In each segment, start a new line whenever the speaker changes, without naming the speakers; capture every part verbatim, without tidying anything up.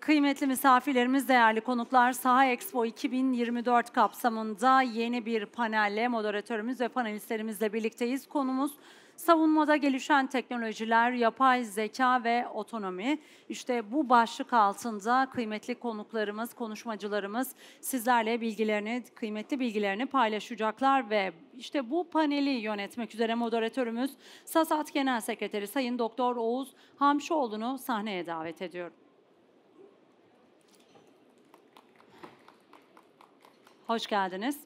Kıymetli misafirlerimiz, değerli konuklar, Saha Expo iki bin yirmi dört kapsamında yeni bir panelle moderatörümüz ve panelistlerimizle birlikteyiz. Konumuz savunmada gelişen teknolojiler, yapay zeka ve otonomi. İşte bu başlık altında kıymetli konuklarımız, konuşmacılarımız sizlerle bilgilerini, kıymetli bilgilerini paylaşacaklar ve işte bu paneli yönetmek üzere moderatörümüz SASAT Genel Sekreteri Sayın Doktor Oğuz Hamşoğlu'nu sahneye davet ediyorum. Hoş geldiniz.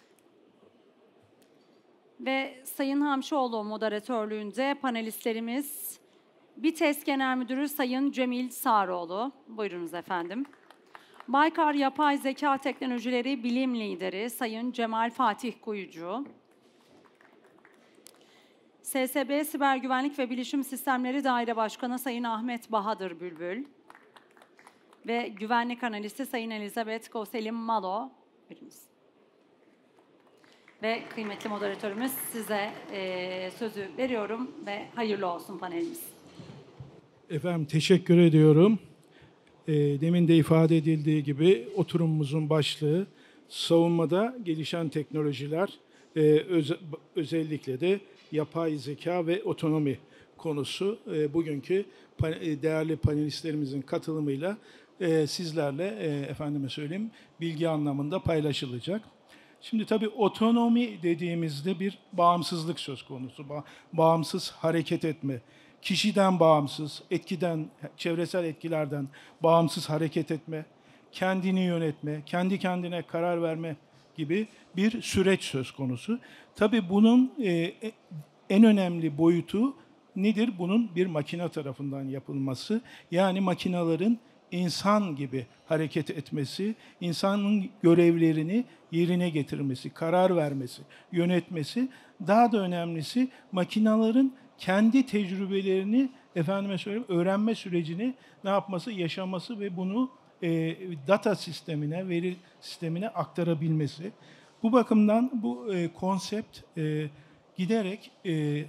Ve Sayın Hamşoğlu moderatörlüğünde panelistlerimiz BİTES Genel Müdürü Sayın Cemil Sarıoğlu. Buyurunuz efendim. Baykar Yapay Zeka Teknolojileri Bilim Lideri Sayın Cemal Fatih Kuyucu. S S B Siber Güvenlik ve Bilişim Sistemleri Daire Başkanı Sayın Ahmet Bahadır Bülbül. Ve güvenlik analisti Sayın Elizabeth Koselim Malo. Buyurunuz. Ve kıymetli moderatörümüz size e, sözü veriyorum ve hayırlı olsun panelimiz.
Efendim teşekkür ediyorum. E, demin de ifade edildiği gibi oturumumuzun başlığı savunmada gelişen teknolojiler, e, öz, özellikle de yapay zeka ve otonomi konusu. E, bugünkü pan, e, değerli panelistlerimizin katılımıyla e, sizlerle e, efendime söyleyeyim bilgi anlamında paylaşılacak. Şimdi tabii otonomi dediğimizde bir bağımsızlık söz konusu. Ba- bağımsız hareket etme. Kişiden bağımsız, etkiden, çevresel etkilerden bağımsız hareket etme, kendini yönetme, kendi kendine karar verme gibi bir süreç söz konusu. Tabii bunun e, en önemli boyutu nedir? Bunun bir makine tarafından yapılması. Yani makinelerin insan gibi hareket etmesi, insanın görevlerini yerine getirmesi, karar vermesi, yönetmesi, daha da önemlisi makinelerin kendi tecrübelerini efendime söyleyeyim öğrenme sürecini ne yapması, yaşaması ve bunu e, data sistemine, veri sistemine aktarabilmesi. Bu bakımdan bu e, konsept e, giderek e,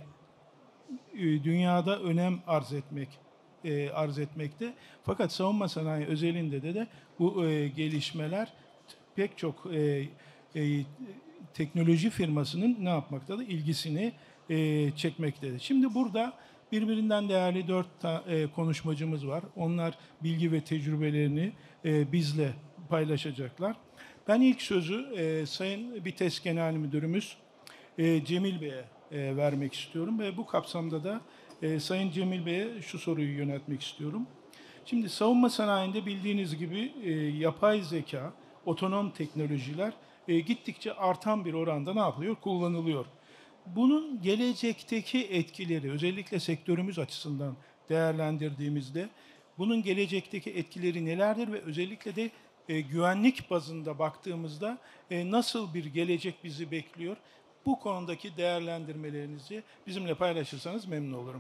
dünyada önem arz etmek e, arz etmekte. Fakat savunma sanayi özelinde de de bu e, gelişmeler pek çok e, e, teknoloji firmasının ne yapmaktadır? İlgisini e, çekmektedir. Şimdi burada birbirinden değerli dört ta, e, konuşmacımız var. Onlar bilgi ve tecrübelerini e, bizle paylaşacaklar. Ben ilk sözü e, Sayın BİTES Genel Müdürümüz e, Cemil Bey'e e, vermek istiyorum ve bu kapsamda da e, Sayın Cemil Bey'e şu soruyu yöneltmek istiyorum. Şimdi savunma sanayinde bildiğiniz gibi e, yapay zeka, otonom teknolojiler e, gittikçe artan bir oranda ne yapılıyor? Kullanılıyor. Bunun gelecekteki etkileri, özellikle sektörümüz açısından değerlendirdiğimizde, bunun gelecekteki etkileri nelerdir ve özellikle de e, güvenlik bazında baktığımızda e, nasıl bir gelecek bizi bekliyor? Bu konudaki değerlendirmelerinizi bizimle paylaşırsanız memnun olurum.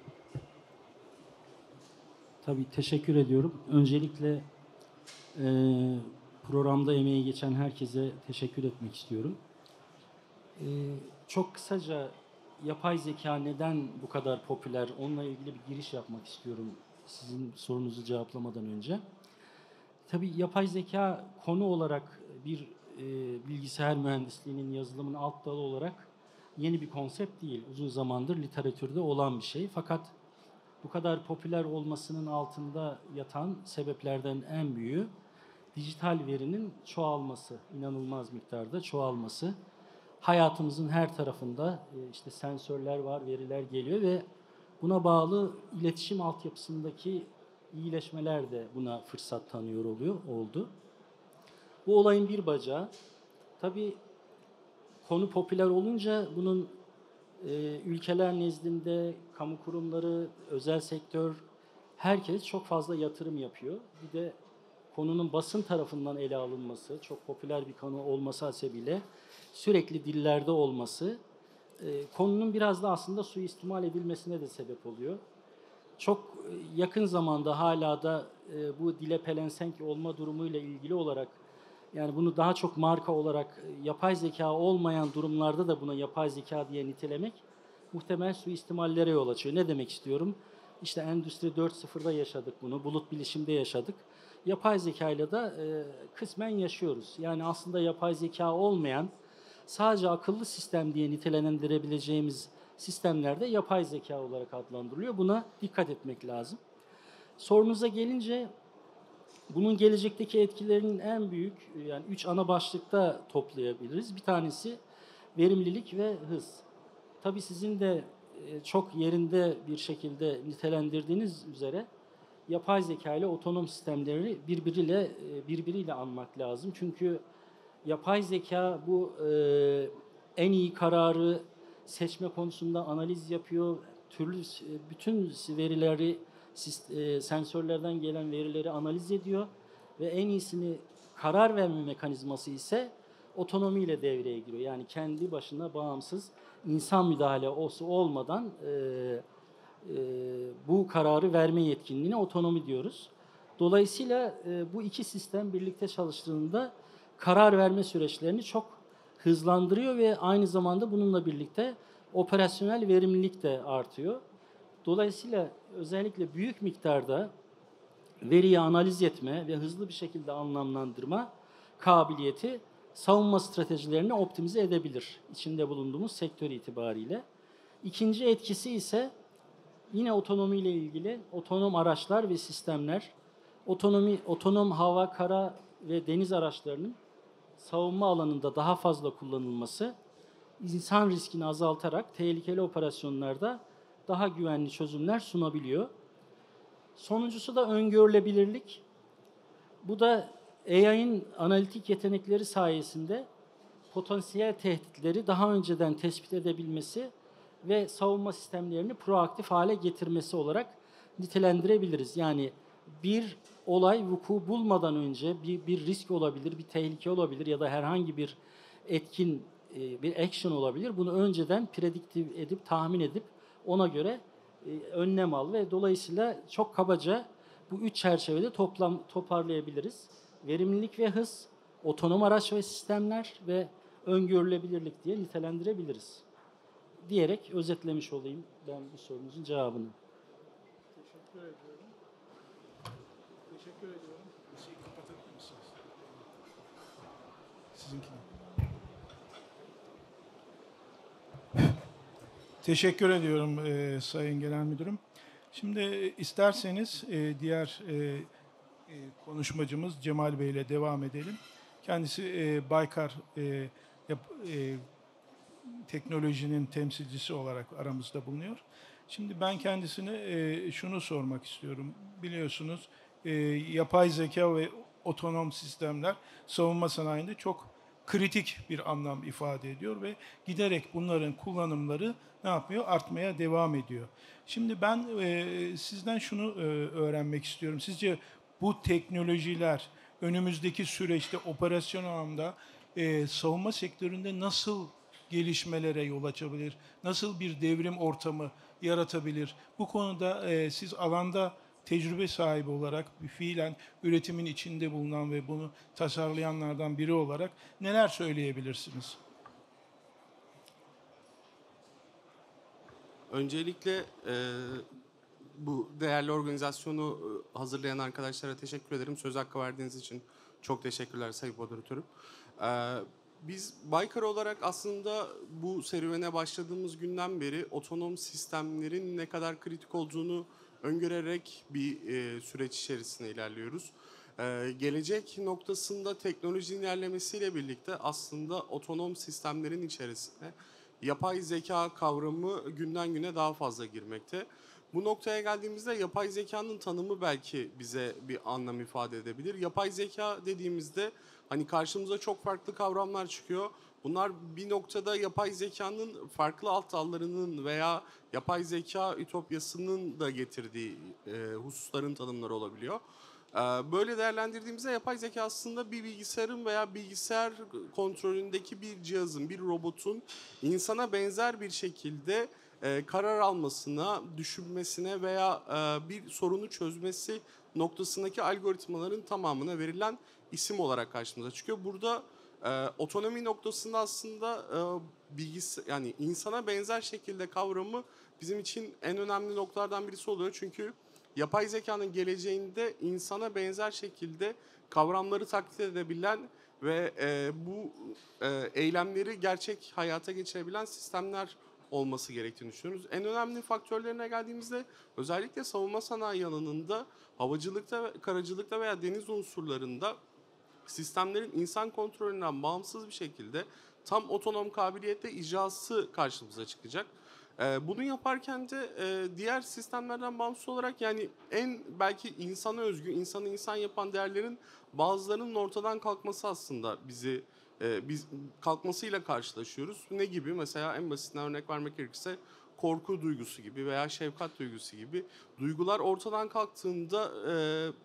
Tabii teşekkür ediyorum. Öncelikle e, programda emeği geçen herkese teşekkür etmek istiyorum. E, çok kısaca yapay zeka neden bu kadar popüler? Onunla ilgili bir giriş yapmak istiyorum sizin sorunuzu cevaplamadan önce. Tabii yapay zeka konu olarak bir e, bilgisayar mühendisliğinin, yazılımın alt dalı olarak yeni bir konsept değil. Uzun zamandır literatürde olan bir şey. Fakat bu kadar popüler olmasının altında yatan sebeplerden en büyüğü dijital verinin çoğalması, inanılmaz miktarda çoğalması. Hayatımızın her tarafında işte sensörler var, veriler geliyor ve buna bağlı iletişim altyapısındaki iyileşmeler de buna fırsat tanıyor oluyor, oldu. Bu olayın bir bacağı. Tabii konu popüler olunca bunun e, ülkeler nezdinde kamu kurumları, özel sektör, herkes çok fazla yatırım yapıyor. Bir de konunun basın tarafından ele alınması, çok popüler bir konu olması hasebiyle sürekli dillerde olması, e, konunun biraz da aslında suistimal edilmesine de sebep oluyor. Çok yakın zamanda hala da e, bu dile pelensenk olma durumuyla ilgili olarak, yani bunu daha çok marka olarak yapay zeka olmayan durumlarda da buna yapay zeka diye nitelemek muhtemel suistimallere yol açıyor. Ne demek istiyorum? İşte Endüstri dört nokta sıfırda yaşadık bunu, bulut bilişimde yaşadık. yapay zeka ile de e, kısmen yaşıyoruz. Yani aslında yapay zeka olmayan, sadece akıllı sistem diye nitelendirebileceğimiz sistemlerde yapay zeka olarak adlandırılıyor. Buna dikkat etmek lazım. Sorunuza gelince, bunun gelecekteki etkilerinin en büyük, yani üç ana başlıkta toplayabiliriz. Bir tanesi verimlilik ve hız. Tabii sizin de e, çok yerinde bir şekilde nitelendirdiğiniz üzere yapay zeka ile otonom sistemleri birbiriyle e, birbiriyle anmak lazım. Çünkü yapay zeka bu e, en iyi kararı seçme konusunda analiz yapıyor. Türlü bütün verileri, e, sensörlerden gelen verileri analiz ediyor ve en iyisini, karar verme mekanizması ise otonomiyle devreye giriyor. Yani kendi başına bağımsız, insan müdahalesi olmadan e, e, bu kararı verme yetkinliğine otonomi diyoruz. Dolayısıyla e, bu iki sistem birlikte çalıştığında karar verme süreçlerini çok hızlandırıyor ve aynı zamanda bununla birlikte operasyonel verimlilik de artıyor. Dolayısıyla özellikle büyük miktarda veriyi analiz etme ve hızlı bir şekilde anlamlandırma kabiliyeti savunma stratejilerini optimize edebilir içinde bulunduğumuz sektör itibariyle. İkinci etkisi ise yine otonomi ile ilgili otonom araçlar ve sistemler, otonomi, otonom hava, kara ve deniz araçlarının savunma alanında daha fazla kullanılması, insan riskini azaltarak tehlikeli operasyonlarda daha güvenli çözümler sunabiliyor. Sonuncusu da öngörülebilirlik. Bu da A I'nin analitik yetenekleri sayesinde potansiyel tehditleri daha önceden tespit edebilmesi ve savunma sistemlerini proaktif hale getirmesi olarak nitelendirebiliriz. Yani bir olay vuku bulmadan önce bir, bir risk olabilir, bir tehlike olabilir ya da herhangi bir etkin, bir action olabilir. Bunu önceden prediktif edip, tahmin edip ona göre önlem al ve dolayısıyla çok kabaca bu üç çerçevede toplam toparlayabiliriz. Verimlilik ve hız, otonom araç ve sistemler ve öngörülebilirlik diye nitelendirebiliriz. Diyerek özetlemiş olayım ben bu sorunuzun cevabını.
Teşekkür ediyorum. Teşekkür ediyorum. Şeyi kapatabilir misiniz? Sizinkini. Teşekkür ediyorum e, Sayın Genel Müdürüm. Şimdi e, isterseniz e, diğer e, e, konuşmacımız Cemal Bey ile devam edelim. Kendisi e, Baykar e, yap, e, teknolojinin temsilcisi olarak aramızda bulunuyor. Şimdi ben kendisine e, şunu sormak istiyorum. Biliyorsunuz e, yapay zeka ve otonom sistemler savunma sanayinde çok kritik bir anlam ifade ediyor ve giderek bunların kullanımları ne yapıyor? Artmaya devam ediyor. Şimdi ben e, sizden şunu e, öğrenmek istiyorum. Sizce bu teknolojiler önümüzdeki süreçte operasyon anlamda e, savunma sektöründe nasıl gelişmelere yol açabilir? Nasıl bir devrim ortamı yaratabilir? Bu konuda e, siz alanda tecrübe sahibi olarak bir fiilen üretimin içinde bulunan ve bunu tasarlayanlardan biri olarak neler söyleyebilirsiniz?
Öncelikle e, bu değerli organizasyonu e, hazırlayan arkadaşlara teşekkür ederim. Söz hakkı verdiğiniz için çok teşekkürler Sayın Moderatörüm. E, biz Baykar olarak aslında bu serüvene başladığımız günden beri otonom sistemlerin ne kadar kritik olduğunu öngörerek bir e, süreç içerisinde ilerliyoruz. E, gelecek noktasında teknolojinin ilerlemesiyle birlikte aslında otonom sistemlerin içerisine yapay zeka kavramı günden güne daha fazla girmekte. Bu noktaya geldiğimizde yapay zekanın tanımı belki bize bir anlam ifade edebilir. Yapay zeka dediğimizde hani karşımıza çok farklı kavramlar çıkıyor. Bunlar bir noktada yapay zekanın farklı alt dallarının veya yapay zeka ütopyasının da getirdiği e, hususların tanımları olabiliyor. E, böyle değerlendirdiğimizde yapay zeka aslında bir bilgisayarın veya bilgisayar kontrolündeki bir cihazın, bir robotun insana benzer bir şekilde e, karar almasına, düşünmesine veya e, bir sorunu çözmesi noktasındaki algoritmaların tamamına verilen isim olarak karşımıza çıkıyor. Burada e, otonomi noktasında aslında e, bilgisi yani insana benzer şekilde kavramı bizim için en önemli noktalardan birisi oluyor. Çünkü yapay zekanın geleceğinde insana benzer şekilde kavramları taklit edebilen ve e, bu e, eylemleri gerçek hayata geçirebilen sistemler olması gerektiğini düşünüyoruz. En önemli faktörlerine geldiğimizde özellikle savunma sanayi alanında, havacılıkta, karacılıkta veya deniz unsurlarında sistemlerin insan kontrolünden bağımsız bir şekilde tam otonom kabiliyette icrası karşımıza çıkacak. Ee, bunu yaparken de e, diğer sistemlerden bağımsız olarak yani en belki insana özgü, insanı insan yapan değerlerin bazılarının ortadan kalkması aslında bizi e, biz kalkmasıyla karşılaşıyoruz. Ne gibi? Mesela en basitinden örnek vermek gerekirse korku duygusu gibi veya şefkat duygusu gibi duygular ortadan kalktığında e,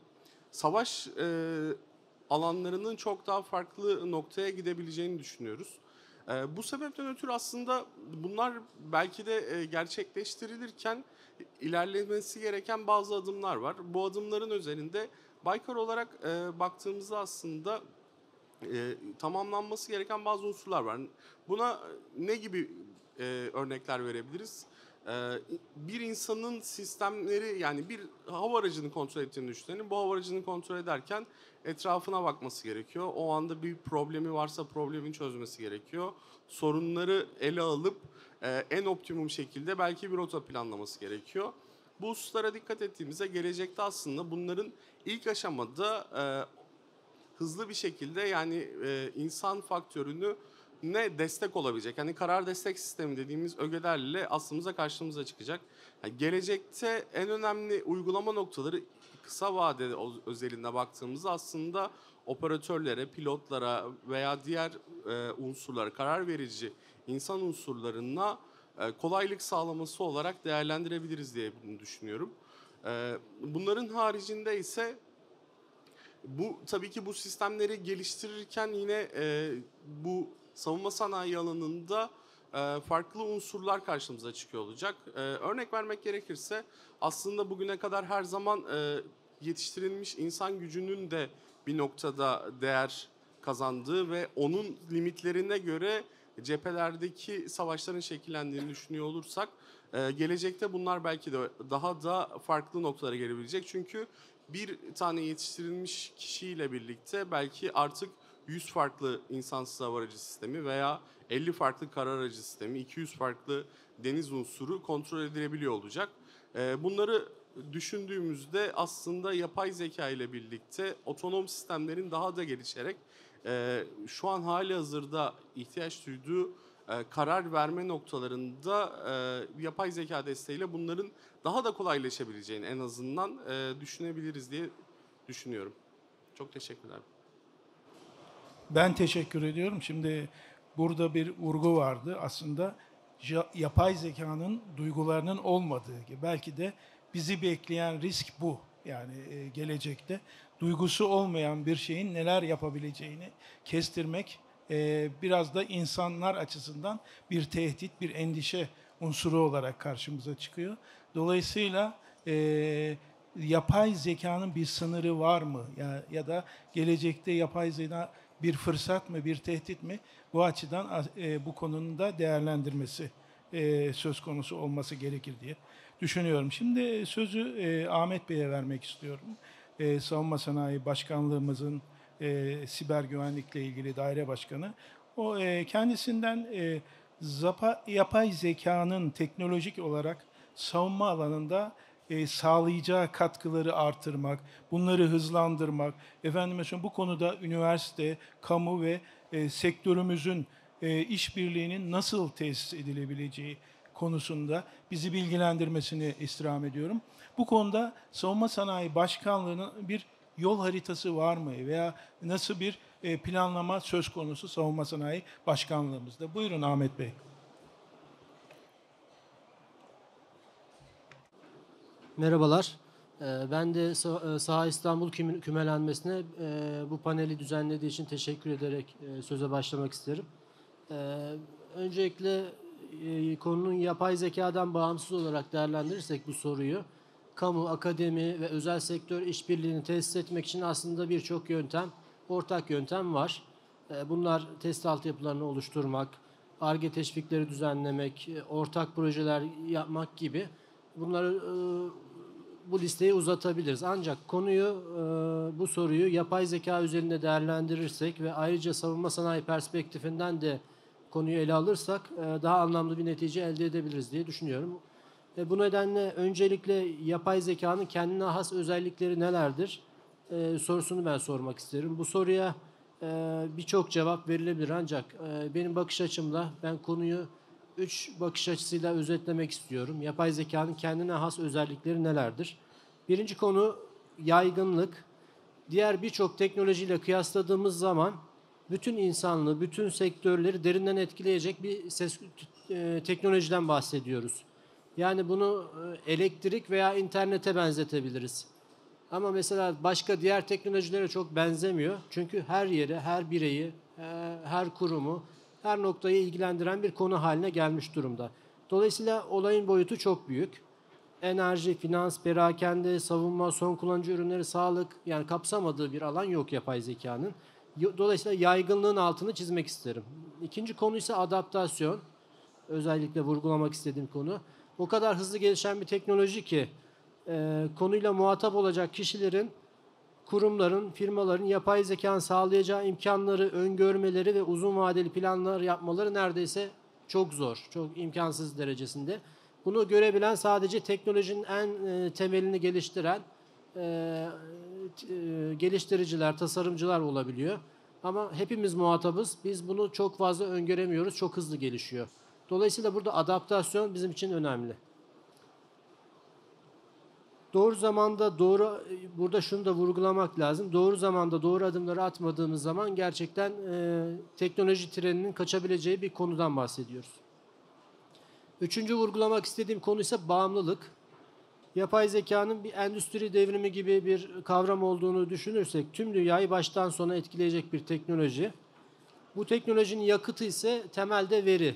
savaş e, alanlarının çok daha farklı noktaya gidebileceğini düşünüyoruz. Ee, bu sebepten ötürü aslında bunlar belki de e, gerçekleştirilirken ilerlemesi gereken bazı adımlar var. Bu adımların özelinde Baykar olarak e, baktığımızda aslında e, tamamlanması gereken bazı unsurlar var. Buna ne gibi e, örnekler verebiliriz? E, bir insanın sistemleri yani bir hava aracını kontrol ettiğini düşünelim. Bu hava aracını kontrol ederken etrafına bakması gerekiyor. O anda bir problemi varsa problemin çözmesi gerekiyor. Sorunları ele alıp e, en optimum şekilde belki bir rota planlaması gerekiyor. Bu hususlara dikkat ettiğimizde gelecekte aslında bunların ilk aşamada e, hızlı bir şekilde yani e, insan faktörünü ne destek olabilecek. Yani karar destek sistemi dediğimiz ögelerle aslımıza karşımıza çıkacak. Yani gelecekte en önemli uygulama noktaları kısa vadede özelinde baktığımızda aslında operatörlere, pilotlara veya diğer e, unsurlara, karar verici insan unsurlarına e, kolaylık sağlaması olarak değerlendirebiliriz diye bunu düşünüyorum. E, bunların haricinde ise bu tabii ki bu sistemleri geliştirirken yine e, bu savunma sanayi alanında e, farklı unsurlar karşımıza çıkıyor olacak. E, örnek vermek gerekirse aslında bugüne kadar her zaman e, yetiştirilmiş insan gücünün de bir noktada değer kazandığı ve onun limitlerine göre cephelerdeki savaşların şekillendiğini düşünüyor olursak e, gelecekte bunlar belki de daha da farklı noktalara gelebilecek. Çünkü bir tane yetiştirilmiş kişiyle birlikte belki artık yüz farklı insansız hava aracı sistemi veya elli farklı kara aracı sistemi, iki yüz farklı deniz unsuru kontrol edilebiliyor olacak. Bunları düşündüğümüzde aslında yapay zeka ile birlikte otonom sistemlerin daha da gelişerek şu an hali hazırda ihtiyaç duyduğu karar verme noktalarında yapay zeka desteğiyle bunların daha da kolaylaşabileceğini en azından düşünebiliriz diye düşünüyorum. Çok teşekkürler.
Ben teşekkür ediyorum. Şimdi burada bir vurgu vardı. Aslında yapay zekanın duygularının olmadığı gibi. Belki de bizi bekleyen risk bu. Yani gelecekte duygusu olmayan bir şeyin neler yapabileceğini kestirmek biraz da insanlar açısından bir tehdit, bir endişe unsuru olarak karşımıza çıkıyor. Dolayısıyla e, yapay zekanın bir sınırı var mı? Ya, ya da gelecekte yapay zeka bir fırsat mı, bir tehdit mi? Bu açıdan e, bu konunun da değerlendirmesi e, söz konusu olması gerekir diye düşünüyorum. Şimdi sözü e, Ahmet Bey'e vermek istiyorum. E, Savunma Sanayi Başkanlığımızın e, siber güvenlikle ilgili daire başkanı. O e, kendisinden e, zapa, yapay zekanın teknolojik olarak savunma alanında e, sağlayacağı katkıları artırmak, bunları hızlandırmak, efendime söyleyeyim bu konuda üniversite, kamu ve e, sektörümüzün e, işbirliğinin nasıl tesis edilebileceği konusunda bizi bilgilendirmesini istirham ediyorum. Bu konuda Savunma Sanayi Başkanlığı'nın bir yol haritası var mı veya nasıl bir e, planlama söz konusu Savunma Sanayi Başkanlığımızda? Buyurun Ahmet Bey.
Merhabalar. Ben de Saha İstanbul kümelenmesine bu paneli düzenlediği için teşekkür ederek söze başlamak isterim. Öncelikle konunun yapay zekadan bağımsız olarak değerlendirirsek bu soruyu, kamu, akademi ve özel sektör işbirliğini tesis etmek için aslında birçok yöntem, ortak yöntem var. Bunlar test altyapılarını oluşturmak, Ar-Ge teşvikleri düzenlemek, ortak projeler yapmak gibi. Bunları bu listeyi uzatabiliriz. Ancak konuyu, e, bu soruyu yapay zeka üzerinde değerlendirirsek ve ayrıca savunma sanayi perspektifinden de konuyu ele alırsak e, daha anlamlı bir netice elde edebiliriz diye düşünüyorum. E, bu nedenle öncelikle yapay zekanın kendine has özellikleri nelerdir e, sorusunu ben sormak isterim. Bu soruya e, birçok cevap verilebilir ancak e, benim bakış açımla ben konuyu üç bakış açısıyla özetlemek istiyorum. Yapay zekanın kendine has özellikleri nelerdir? Birinci konu yaygınlık. Diğer birçok teknolojiyle kıyasladığımız zaman bütün insanlığı, bütün sektörleri derinden etkileyecek bir ses, e, teknolojiden bahsediyoruz. Yani bunu e, elektrik veya internete benzetebiliriz. Ama mesela başka diğer teknolojilere çok benzemiyor. Çünkü her yeri, her bireyi, e, her kurumu, her noktayı ilgilendiren bir konu haline gelmiş durumda. Dolayısıyla olayın boyutu çok büyük. Enerji, finans, perakende, savunma, son kullanıcı ürünleri, sağlık, yani kapsamadığı bir alan yok yapay zekanın. Dolayısıyla yaygınlığın altını çizmek isterim. İkinci konu ise adaptasyon. Özellikle vurgulamak istediğim konu. O kadar hızlı gelişen bir teknoloji ki e, konuyla muhatap olacak kişilerin, kurumların, firmaların yapay zekanın sağlayacağı imkanları öngörmeleri ve uzun vadeli planlar yapmaları neredeyse çok zor, çok imkansız derecesinde. Bunu görebilen sadece teknolojinin en e, temelini geliştiren e, e, geliştiriciler, tasarımcılar olabiliyor. Ama hepimiz muhatabız. Biz bunu çok fazla öngöremiyoruz. Çok hızlı gelişiyor. Dolayısıyla burada adaptasyon bizim için önemli. Doğru zamanda doğru, burada şunu da vurgulamak lazım. Doğru zamanda doğru adımları atmadığımız zaman gerçekten e, teknoloji treninin kaçabileceği bir konudan bahsediyoruz. Üçüncü vurgulamak istediğim konu ise bağımlılık. Yapay zekanın bir endüstri devrimi gibi bir kavram olduğunu düşünürsek tüm dünyayı baştan sona etkileyecek bir teknoloji. Bu teknolojinin yakıtı ise temelde veri.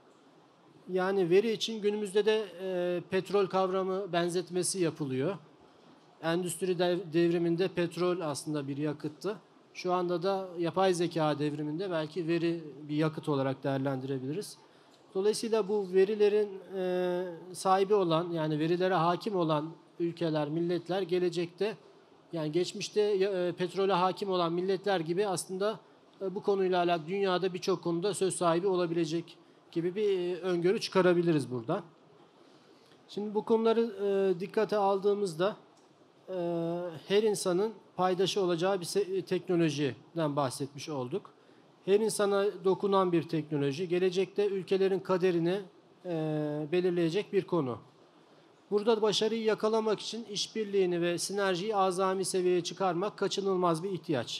Yani veri için günümüzde de e, petrol kavramı benzetmesi yapılıyor. Endüstri devriminde petrol aslında bir yakıttı. Şu anda da yapay zeka devriminde belki veri bir yakıt olarak değerlendirebiliriz. Dolayısıyla bu verilerin e, sahibi olan, yani verilere hakim olan ülkeler, milletler gelecekte, yani geçmişte e, petrole hakim olan milletler gibi aslında e, bu konuyla alakalı dünyada birçok konuda söz sahibi olabilecek gibi bir e, öngörü çıkarabiliriz buradan. Şimdi bu konuları e, dikkate aldığımızda e, her insanın paydaşı olacağı bir teknolojiden bahsetmiş olduk. Her insana dokunan bir teknoloji, gelecekte ülkelerin kaderini e, belirleyecek bir konu. Burada başarıyı yakalamak için işbirliğini ve sinerjiyi azami seviyeye çıkarmak kaçınılmaz bir ihtiyaç.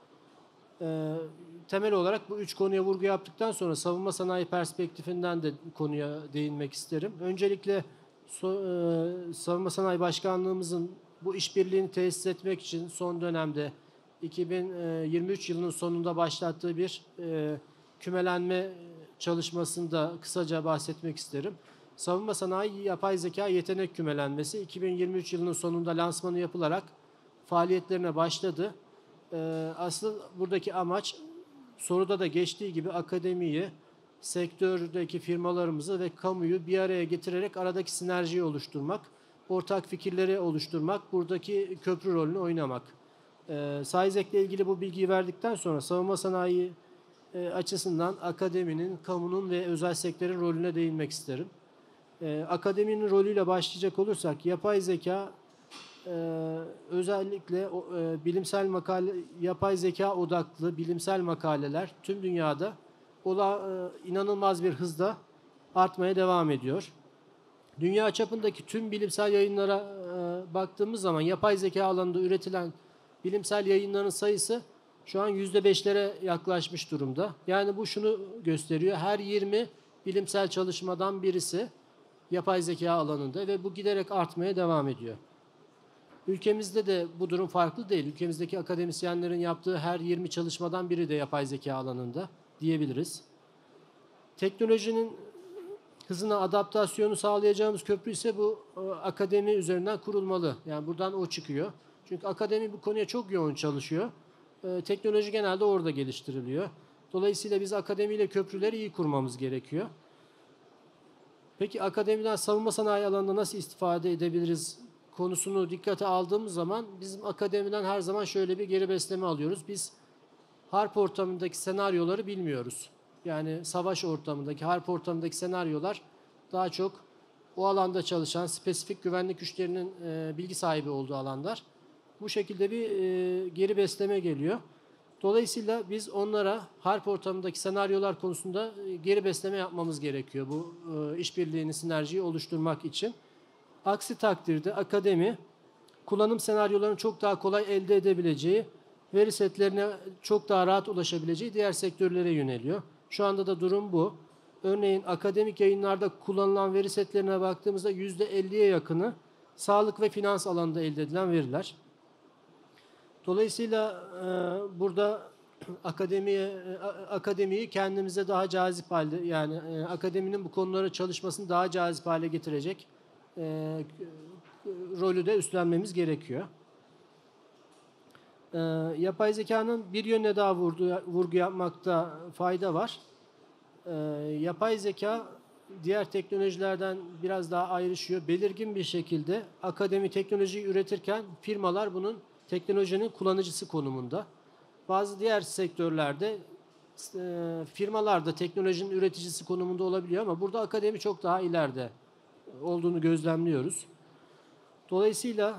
E, temel olarak bu üç konuya vurgu yaptıktan sonra savunma sanayi perspektifinden de konuya değinmek isterim. Öncelikle so, e, Savunma Sanayi Başkanlığımızın bu işbirliğini tesis etmek için son dönemde iki bin yirmi üç yılının sonunda başlattığı bir e, kümelenme çalışmasında kısaca bahsetmek isterim. Savunma Sanayi Yapay Zeka Yetenek Kümelenmesi iki bin yirmi üç yılının sonunda lansmanı yapılarak faaliyetlerine başladı. E, asıl buradaki amaç, soruda da geçtiği gibi, akademiyi, sektördeki firmalarımızı ve kamuyu bir araya getirerek aradaki sinerjiyi oluşturmak, ortak fikirleri oluşturmak, buradaki köprü rolünü oynamak. E, SAIZEK'le ilgili bu bilgiyi verdikten sonra savunma sanayi e, açısından akademinin, kamunun ve özel sektörün rolüne değinmek isterim. E, akademinin rolüyle başlayacak olursak, yapay zeka e, özellikle e, bilimsel makale, yapay zeka odaklı bilimsel makaleler tüm dünyada ola, e, inanılmaz bir hızla artmaya devam ediyor. Dünya çapındaki tüm bilimsel yayınlara e, baktığımız zaman yapay zeka alanında üretilen bilimsel yayınların sayısı şu an yüzde beşlere yaklaşmış durumda. Yani bu şunu gösteriyor: her yirmi bilimsel çalışmadan birisi yapay zeka alanında ve bu giderek artmaya devam ediyor. Ülkemizde de bu durum farklı değil. Ülkemizdeki akademisyenlerin yaptığı her yirmi çalışmadan biri de yapay zeka alanında diyebiliriz. Teknolojinin hızına adaptasyonu sağlayacağımız köprü ise bu akademi üzerinden kurulmalı. Yani buradan o çıkıyor. Çünkü akademi bu konuya çok yoğun çalışıyor. Ee, teknoloji genelde orada geliştiriliyor. Dolayısıyla biz akademiyle köprüleri iyi kurmamız gerekiyor. Peki akademiden savunma sanayi alanında nasıl istifade edebiliriz konusunu dikkate aldığımız zaman bizim akademiden her zaman şöyle bir geri besleme alıyoruz. Biz harp ortamındaki senaryoları bilmiyoruz. Yani savaş ortamındaki, harp ortamındaki senaryolar daha çok o alanda çalışan spesifik güvenlik güçlerinin e, bilgi sahibi olduğu alanlar. Bu şekilde bir e, geri besleme geliyor. Dolayısıyla biz onlara harp ortamındaki senaryolar konusunda e, geri besleme yapmamız gerekiyor bu e, işbirliğini, sinerjiyi oluşturmak için. Aksi takdirde akademi kullanım senaryolarını çok daha kolay elde edebileceği, veri setlerine çok daha rahat ulaşabileceği diğer sektörlere yöneliyor. Şu anda da durum bu. Örneğin akademik yayınlarda kullanılan veri setlerine baktığımızda yüzde elliye yakını sağlık ve finans alanında elde edilen veriler. Dolayısıyla e, burada akademiye e, akademiyi kendimize daha cazip halde, yani e, akademinin bu konulara çalışmasını daha cazip hale getirecek e, rolü de üstlenmemiz gerekiyor. E, yapay zekanın bir yönüne daha vurgu, vurgu yapmakta fayda var. E, yapay zeka diğer teknolojilerden biraz daha ayrışıyor. Belirgin bir şekilde akademi teknolojiyi üretirken firmalar bunun teknolojinin kullanıcısı konumunda. Bazı diğer sektörlerde e, firmalar da teknolojinin üreticisi konumunda olabiliyor ama burada akademi çok daha ileride olduğunu gözlemliyoruz. Dolayısıyla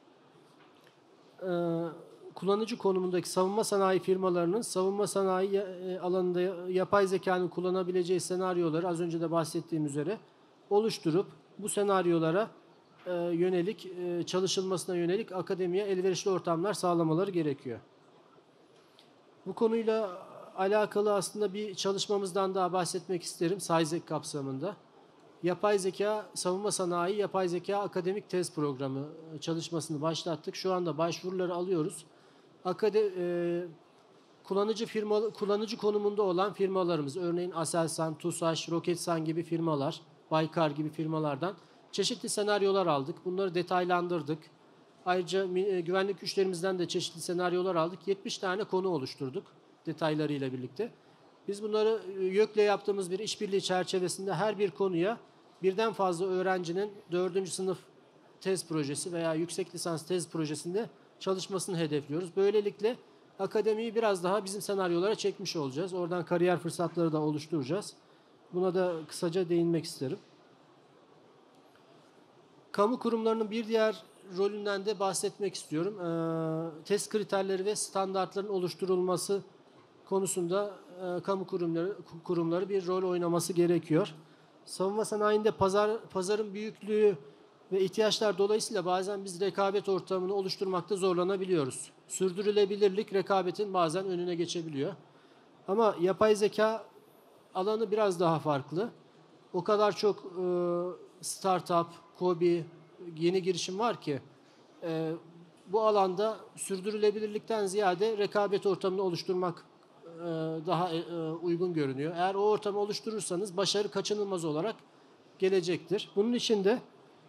e, kullanıcı konumundaki savunma sanayi firmalarının savunma sanayi e, alanında yapay zekanın kullanabileceği senaryoları az önce de bahsettiğim üzere oluşturup bu senaryolara e, yönelik e, çalışılmasına yönelik akademiye elverişli ortamlar sağlamaları gerekiyor. Bu konuyla alakalı aslında bir çalışmamızdan daha bahsetmek isterim SciZek kapsamında. Yapay zeka, savunma sanayi, yapay zeka akademik tez programı çalışmasını başlattık. Şu anda başvuruları alıyoruz. Akade, e, kullanıcı firma, kullanıcı konumunda olan firmalarımız, örneğin Aselsan, TUSAŞ, Roketsan gibi firmalar, Baykar gibi firmalardan çeşitli senaryolar aldık. Bunları detaylandırdık. Ayrıca e, güvenlik güçlerimizden de çeşitli senaryolar aldık. yetmiş tane konu oluşturduk detaylarıyla birlikte. Biz bunları YÖK'le yaptığımız bir işbirliği çerçevesinde her bir konuya birden fazla öğrencinin dördüncü sınıf tez projesi veya yüksek lisans tez projesinde çalışmasını hedefliyoruz. Böylelikle akademiyi biraz daha bizim senaryolara çekmiş olacağız. Oradan kariyer fırsatları da oluşturacağız. Buna da kısaca değinmek isterim. Kamu kurumlarının bir diğer rolünden de bahsetmek istiyorum. Ee, test kriterleri ve standartların oluşturulması konusunda e, kamu kurumları kurumları bir rol oynaması gerekiyor. Savunma sanayinde pazar pazarın büyüklüğü ve ihtiyaçlar dolayısıyla bazen biz rekabet ortamını oluşturmakta zorlanabiliyoruz. Sürdürülebilirlik rekabetin bazen önüne geçebiliyor. Ama yapay zeka alanı biraz daha farklı. O kadar çok e, startup, KOBİ, yeni girişim var ki e, bu alanda sürdürülebilirlikten ziyade rekabet ortamını oluşturmak e, daha e, uygun görünüyor. Eğer o ortamı oluşturursanız başarı kaçınılmaz olarak gelecektir. Bunun için de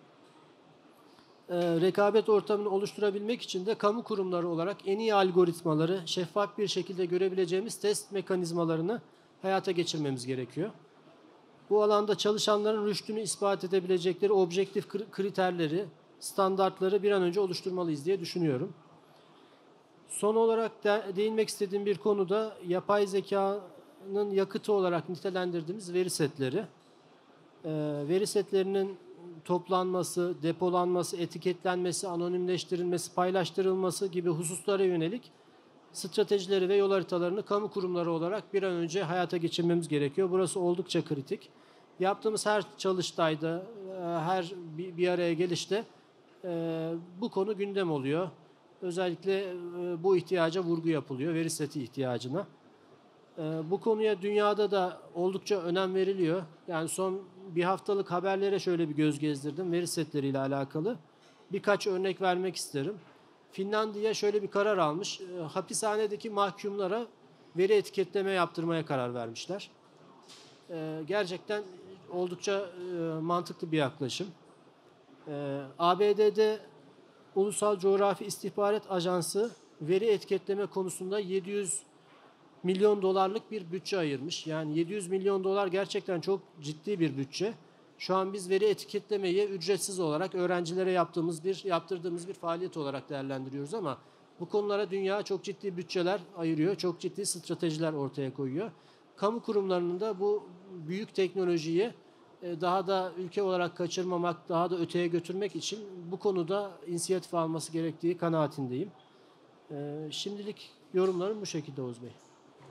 e, rekabet ortamını oluşturabilmek için de kamu kurumları olarak en iyi algoritmaları şeffaf bir şekilde görebileceğimiz test mekanizmalarını hayata geçirmemiz gerekiyor. Bu alanda çalışanların rüştünü ispat edebilecekleri objektif kriterleri, standartları bir an önce oluşturmalıyız diye düşünüyorum. Son olarak de değinmek istediğim bir konu da yapay zekanın yakıtı olarak nitelendirdiğimiz veri setleri. Ee, veri setlerinin toplanması, depolanması, etiketlenmesi, anonimleştirilmesi, paylaştırılması gibi hususlara yönelik stratejileri ve yol haritalarını kamu kurumları olarak bir an önce hayata geçirmemiz gerekiyor. Burası oldukça kritik. Yaptığımız her çalıştayda, her bir araya gelişte bu konu gündem oluyor. Özellikle bu ihtiyaca vurgu yapılıyor, veri seti ihtiyacına. Bu konuya dünyada da oldukça önem veriliyor. Yani son bir haftalık haberlere şöyle bir göz gezdirdim veri setleriyle alakalı. Birkaç örnek vermek isterim. Finlandiya şöyle bir karar almış. Hapishanedeki mahkumlara veri etiketleme yaptırmaya karar vermişler. Gerçekten oldukça mantıklı bir yaklaşım. A B D'de Ulusal Coğrafi İstihbarat Ajansı veri etiketleme konusunda yedi yüz milyon dolarlık bir bütçe ayırmış. Yani yedi yüz milyon dolar gerçekten çok ciddi bir bütçe. Şu an biz veri etiketlemeyi ücretsiz olarak öğrencilere yaptığımız bir yaptırdığımız bir faaliyet olarak değerlendiriyoruz ama bu konulara dünya çok ciddi bütçeler ayırıyor, çok ciddi stratejiler ortaya koyuyor. Kamu kurumlarının da bu büyük teknolojiyi e, daha da ülke olarak kaçırmamak, daha da öteye götürmek için bu konuda inisiyatif alması gerektiği kanaatindeyim. E, Şimdilik yorumlarım bu şekilde Oğuz Bey.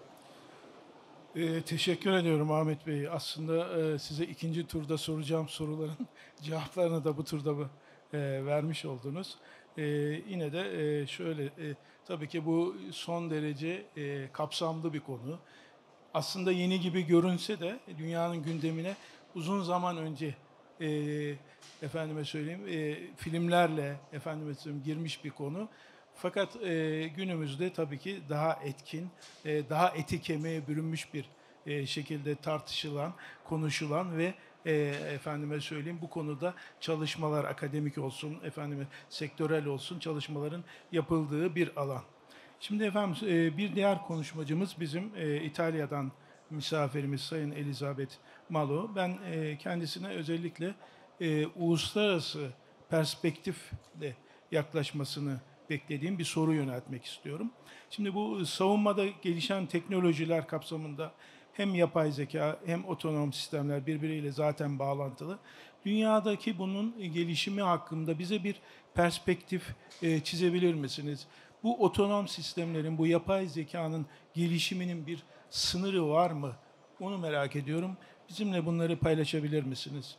Ee, teşekkür ediyorum Ahmet Bey. Aslında e, size ikinci turda soracağım soruların cevaplarını da bu turda bu, e, vermiş oldunuz. E, yine de e, şöyle, e, tabii ki bu son derece e, kapsamlı bir konu. Aslında yeni gibi görünse de dünyanın gündemine uzun zaman önce e, efendime söyleyeyim e, filmlerle efendime söyleyeyim girmiş bir konu. Fakat e, günümüzde tabii ki daha etkin, e, daha eti kemiğe bürünmüş bir e, şekilde tartışılan, konuşulan ve e, efendime söyleyeyim bu konuda çalışmalar akademik olsun, efendime sektörel olsun çalışmaların yapıldığı bir alan. Şimdi efendim e, bir diğer konuşmacımız bizim e, İtalya'dan misafirimiz Sayın Elizabeth Malo. Ben e, kendisine özellikle e, uluslararası perspektifle yaklaşmasını beklediğim bir soru yöneltmek istiyorum. Şimdi bu savunmada gelişen teknolojiler kapsamında hem yapay zeka hem otonom sistemler birbiriyle zaten bağlantılı. Dünyadaki bunun gelişimi hakkında bize bir perspektif e, çizebilir misiniz? Bu otonom sistemlerin, bu yapay zekanın gelişiminin bir sınırı var mı? Onu merak ediyorum. Bizimle bunları paylaşabilir misiniz?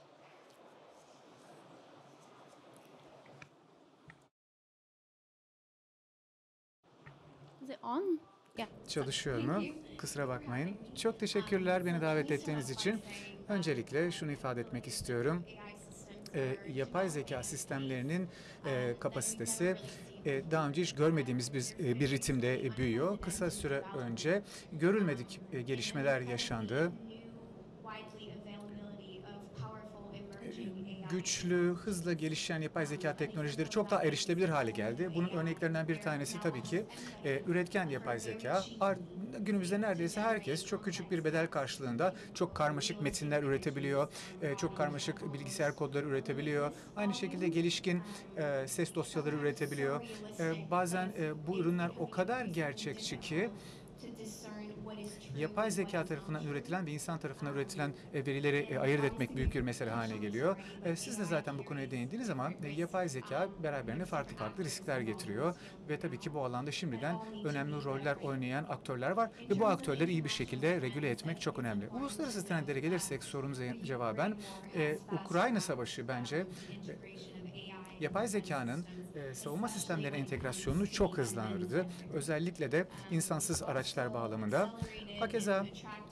Is it on? Yeah.
Çalışıyor mu? Kusura bakmayın. Çok teşekkürler beni davet ettiğiniz için. Öncelikle şunu ifade etmek istiyorum. E, yapay zeka sistemlerinin e, kapasitesi e, daha önce hiç görmediğimiz bir, e, bir ritimde e, büyüyor. Kısa süre önce görülmedik e, gelişmeler yaşandı. Güçlü, hızla gelişen yapay zeka teknolojileri çok daha erişilebilir hale geldi. Bunun örneklerinden bir tanesi tabii ki e, üretken yapay zeka. Art, günümüzde neredeyse herkes çok küçük bir bedel karşılığında çok karmaşık metinler üretebiliyor, e, çok karmaşık bilgisayar kodları üretebiliyor. Aynı şekilde gelişkin e, ses dosyaları üretebiliyor. E, bazen e, bu ürünler o kadar gerçekçi ki yapay zeka tarafından üretilen ve insan tarafından üretilen e, verileri e, ayırt etmek büyük bir mesele haline geliyor. E, siz de zaten bu konuya değindiniz ama e, yapay zeka beraberinde farklı farklı riskler getiriyor ve tabii ki bu alanda şimdiden önemli roller oynayan aktörler var ve bu aktörleri iyi bir şekilde regüle etmek çok önemli. Uluslararası trendlere gelirsek sorunuza cevaben e, Ukrayna Savaşı bence e, yapay zekanın e, savunma sistemlerine entegrasyonunu çok hızlandırdı. Özellikle de insansız araçlar bağlamında. Hakeza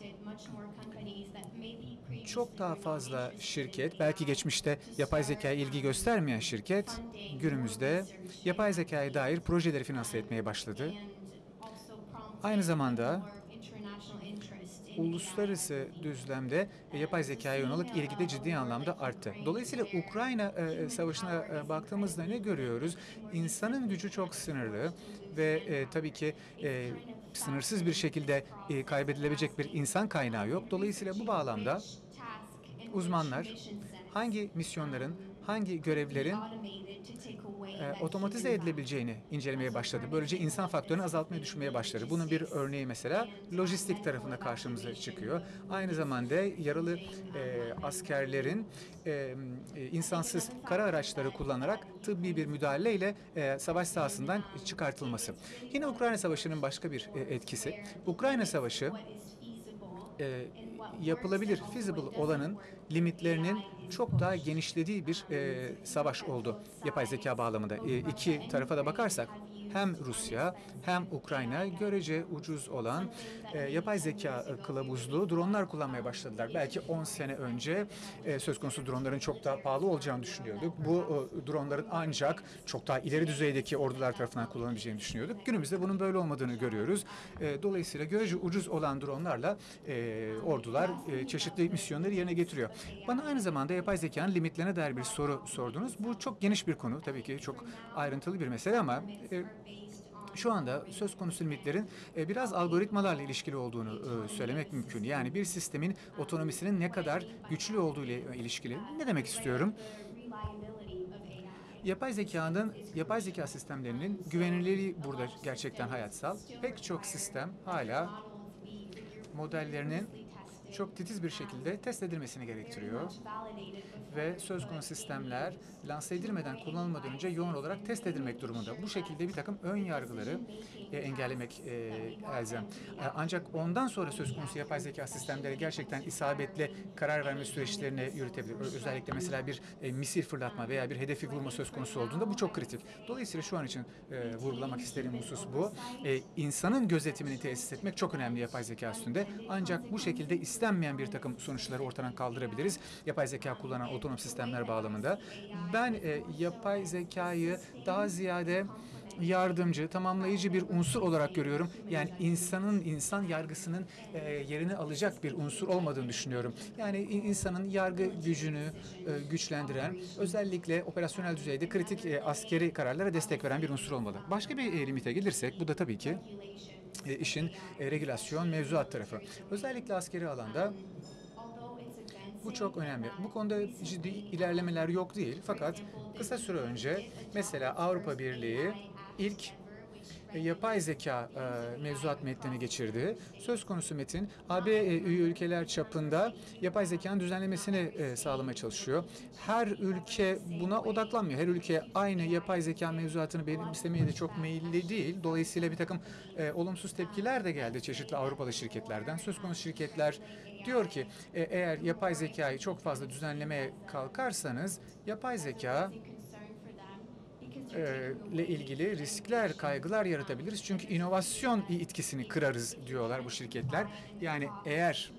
çok daha fazla şirket, belki geçmişte yapay zekaya ilgi göstermeyen şirket, günümüzde yapay zekaya dair projeleri finanse etmeye başladı. Aynı zamanda uluslararası düzlemde yapay zekaya yönelik ilgi de ciddi anlamda arttı. Dolayısıyla Ukrayna e, Savaşı'na e, baktığımızda ne görüyoruz? İnsanın gücü çok sınırlı ve e, tabii ki e, sınırsız bir şekilde e, kaybedilebilecek bir insan kaynağı yok. Dolayısıyla bu bağlamda uzmanlar hangi misyonların, hangi görevlerin e, otomatize edilebileceğini incelemeye başladı. Böylece insan faktörünü azaltmayı düşünmeye başladı. Bunun bir örneği mesela lojistik tarafında karşımıza çıkıyor. Aynı zamanda yaralı e, askerlerin e, e, insansız kara araçları kullanarak tıbbi bir müdahaleyle e, savaş sahasından çıkartılması. Yine Ukrayna Savaşı'nın başka bir e, etkisi. Ukrayna Savaşı e, yapılabilir, feasible olanın limitlerinin çok daha genişlediği bir e, savaş oldu yapay zeka bağlamında. E, iki tarafa da bakarsak hem Rusya hem Ukrayna görece ucuz olan e, yapay zeka kılavuzlu dronlar kullanmaya başladılar. Belki on sene önce e, söz konusu dronların çok daha pahalı olacağını düşünüyorduk. Bu e, dronların ancak çok daha ileri düzeydeki ordular tarafından kullanılabileceğini düşünüyorduk. Günümüzde bunun böyle olmadığını görüyoruz. E, dolayısıyla görece ucuz olan dronlarla e, ordular e, çeşitli misyonları yerine getiriyor. Bana aynı zamanda yapay zekanın limitlerine dair bir soru sordunuz. Bu çok geniş bir konu. Tabii ki çok ayrıntılı bir mesele ama e, şu anda söz konusu limitlerin e, biraz algoritmalarla ilişkili olduğunu e, söylemek mümkün. Yani bir sistemin otonomisinin ne kadar güçlü olduğu ile ilişkili. Ne demek istiyorum? Yapay zekanın, yapay zeka sistemlerinin güvenilirliği burada gerçekten hayatsal. Pek çok sistem hala modellerinin çok titiz bir şekilde test edilmesini gerektiriyor. Ve söz konusu sistemler lanse edilmeden, kullanılmadan önce yoğun olarak test edilmek durumunda. Bu şekilde bir takım ön yargıları e, engellemek e, elzem. E, ancak ondan sonra söz konusu yapay zeka sistemleri gerçekten isabetli karar verme süreçlerini yürütebilir. Özellikle mesela bir e, misil fırlatma veya bir hedefi vurma söz konusu olduğunda bu çok kritik. Dolayısıyla şu an için e, vurgulamak istediğim husus bu. E, insanın gözetimini tesis etmek çok önemli yapay zeka üstünde. Ancak bu şekilde istenmeyen bir takım sonuçları ortadan kaldırabiliriz. Yapay zeka kullanan otonom sistemler bağlamında. Ben e, yapay zekayı daha ziyade yardımcı, tamamlayıcı bir unsur olarak görüyorum. Yani insanın, insan yargısının e, yerini alacak bir unsur olmadığını düşünüyorum. Yani insanın yargı gücünü e, güçlendiren, özellikle operasyonel düzeyde kritik e, askeri kararlara destek veren bir unsur olmalı. Başka bir e, limite gelirsek, bu da tabii ki e, işin e, regülasyon, mevzuat tarafı. Özellikle askeri alanda bu çok önemli. Bu konuda ciddi ilerlemeler yok değil. Fakat kısa süre önce mesela Avrupa Birliği ilk e, yapay zeka e, mevzuat metnini geçirdi. Söz konusu metin A B e, üye ülkeler çapında yapay zekanın düzenlemesini e, sağlamaya çalışıyor. Her ülke buna odaklanmıyor. Her ülke aynı yapay zeka mevzuatını benimsemeye de çok meyilli değil. Dolayısıyla bir takım e, olumsuz tepkiler de geldi çeşitli Avrupalı şirketlerden. Söz konusu şirketler diyor ki e, eğer yapay zekayı çok fazla düzenlemeye kalkarsanız yapay zeka ile ilgili riskler, kaygılar yaratabiliriz. Çünkü inovasyon etkisini kırarız diyorlar bu şirketler. Yani eğer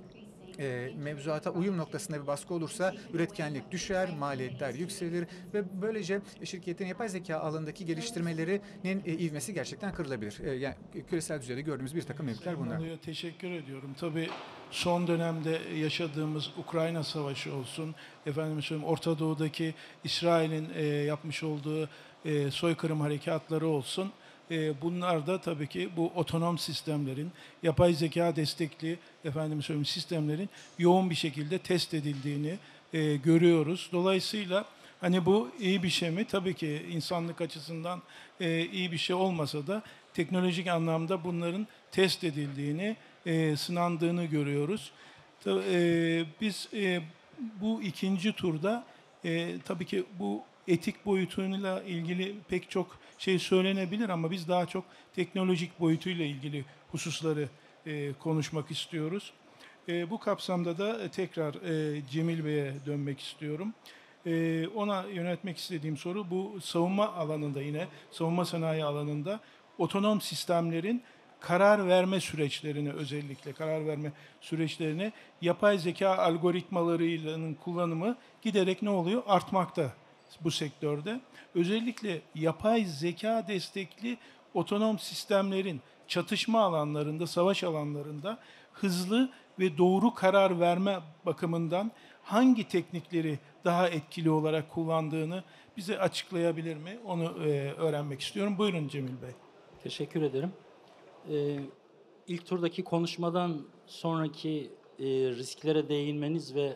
e, mevzuata uyum noktasında bir baskı olursa üretkenlik düşer, maliyetler yükselir ve böylece şirketin yapay zeka alanındaki geliştirmelerinin e, ivmesi gerçekten kırılabilir. E, yani küresel düzeyde gördüğümüz bir takım mevzular bunlar.
Teşekkür ediyorum. Tabii son dönemde yaşadığımız Ukrayna Savaşı olsun, efendim söyleyeyim Orta Doğu'daki İsrail'in e, yapmış olduğu e, soykırım harekatları olsun. E, bunlar da tabii ki bu otonom sistemlerin, yapay zeka destekli efendim söyleyeyim sistemlerin yoğun bir şekilde test edildiğini e, görüyoruz. Dolayısıyla hani bu iyi bir şey mi? Tabii ki insanlık açısından e, iyi bir şey olmasa da teknolojik anlamda bunların test edildiğini, e, sınandığını görüyoruz. Tabii, e, biz e, bu ikinci turda e, tabii ki bu etik boyutuyla ilgili pek çok şey söylenebilir ama biz daha çok teknolojik boyutuyla ilgili hususları e, konuşmak istiyoruz. E, bu kapsamda da tekrar e, Cemil Bey'e dönmek istiyorum. E, ona yöneltmek istediğim soru bu savunma alanında yine savunma sanayi alanında otonom sistemlerin karar verme süreçlerini özellikle karar verme süreçlerini yapay zeka algoritmalarının kullanımı giderek ne oluyor? Artmakta bu sektörde. Özellikle yapay zeka destekli otonom sistemlerin çatışma alanlarında, savaş alanlarında hızlı ve doğru karar verme bakımından hangi teknikleri daha etkili olarak kullandığını bize açıklayabilir mi? Onu e, öğrenmek istiyorum. Buyurun Cemil Bey.
Teşekkür ederim. Ee, ilk turdaki konuşmadan sonraki e, risklere değinmeniz ve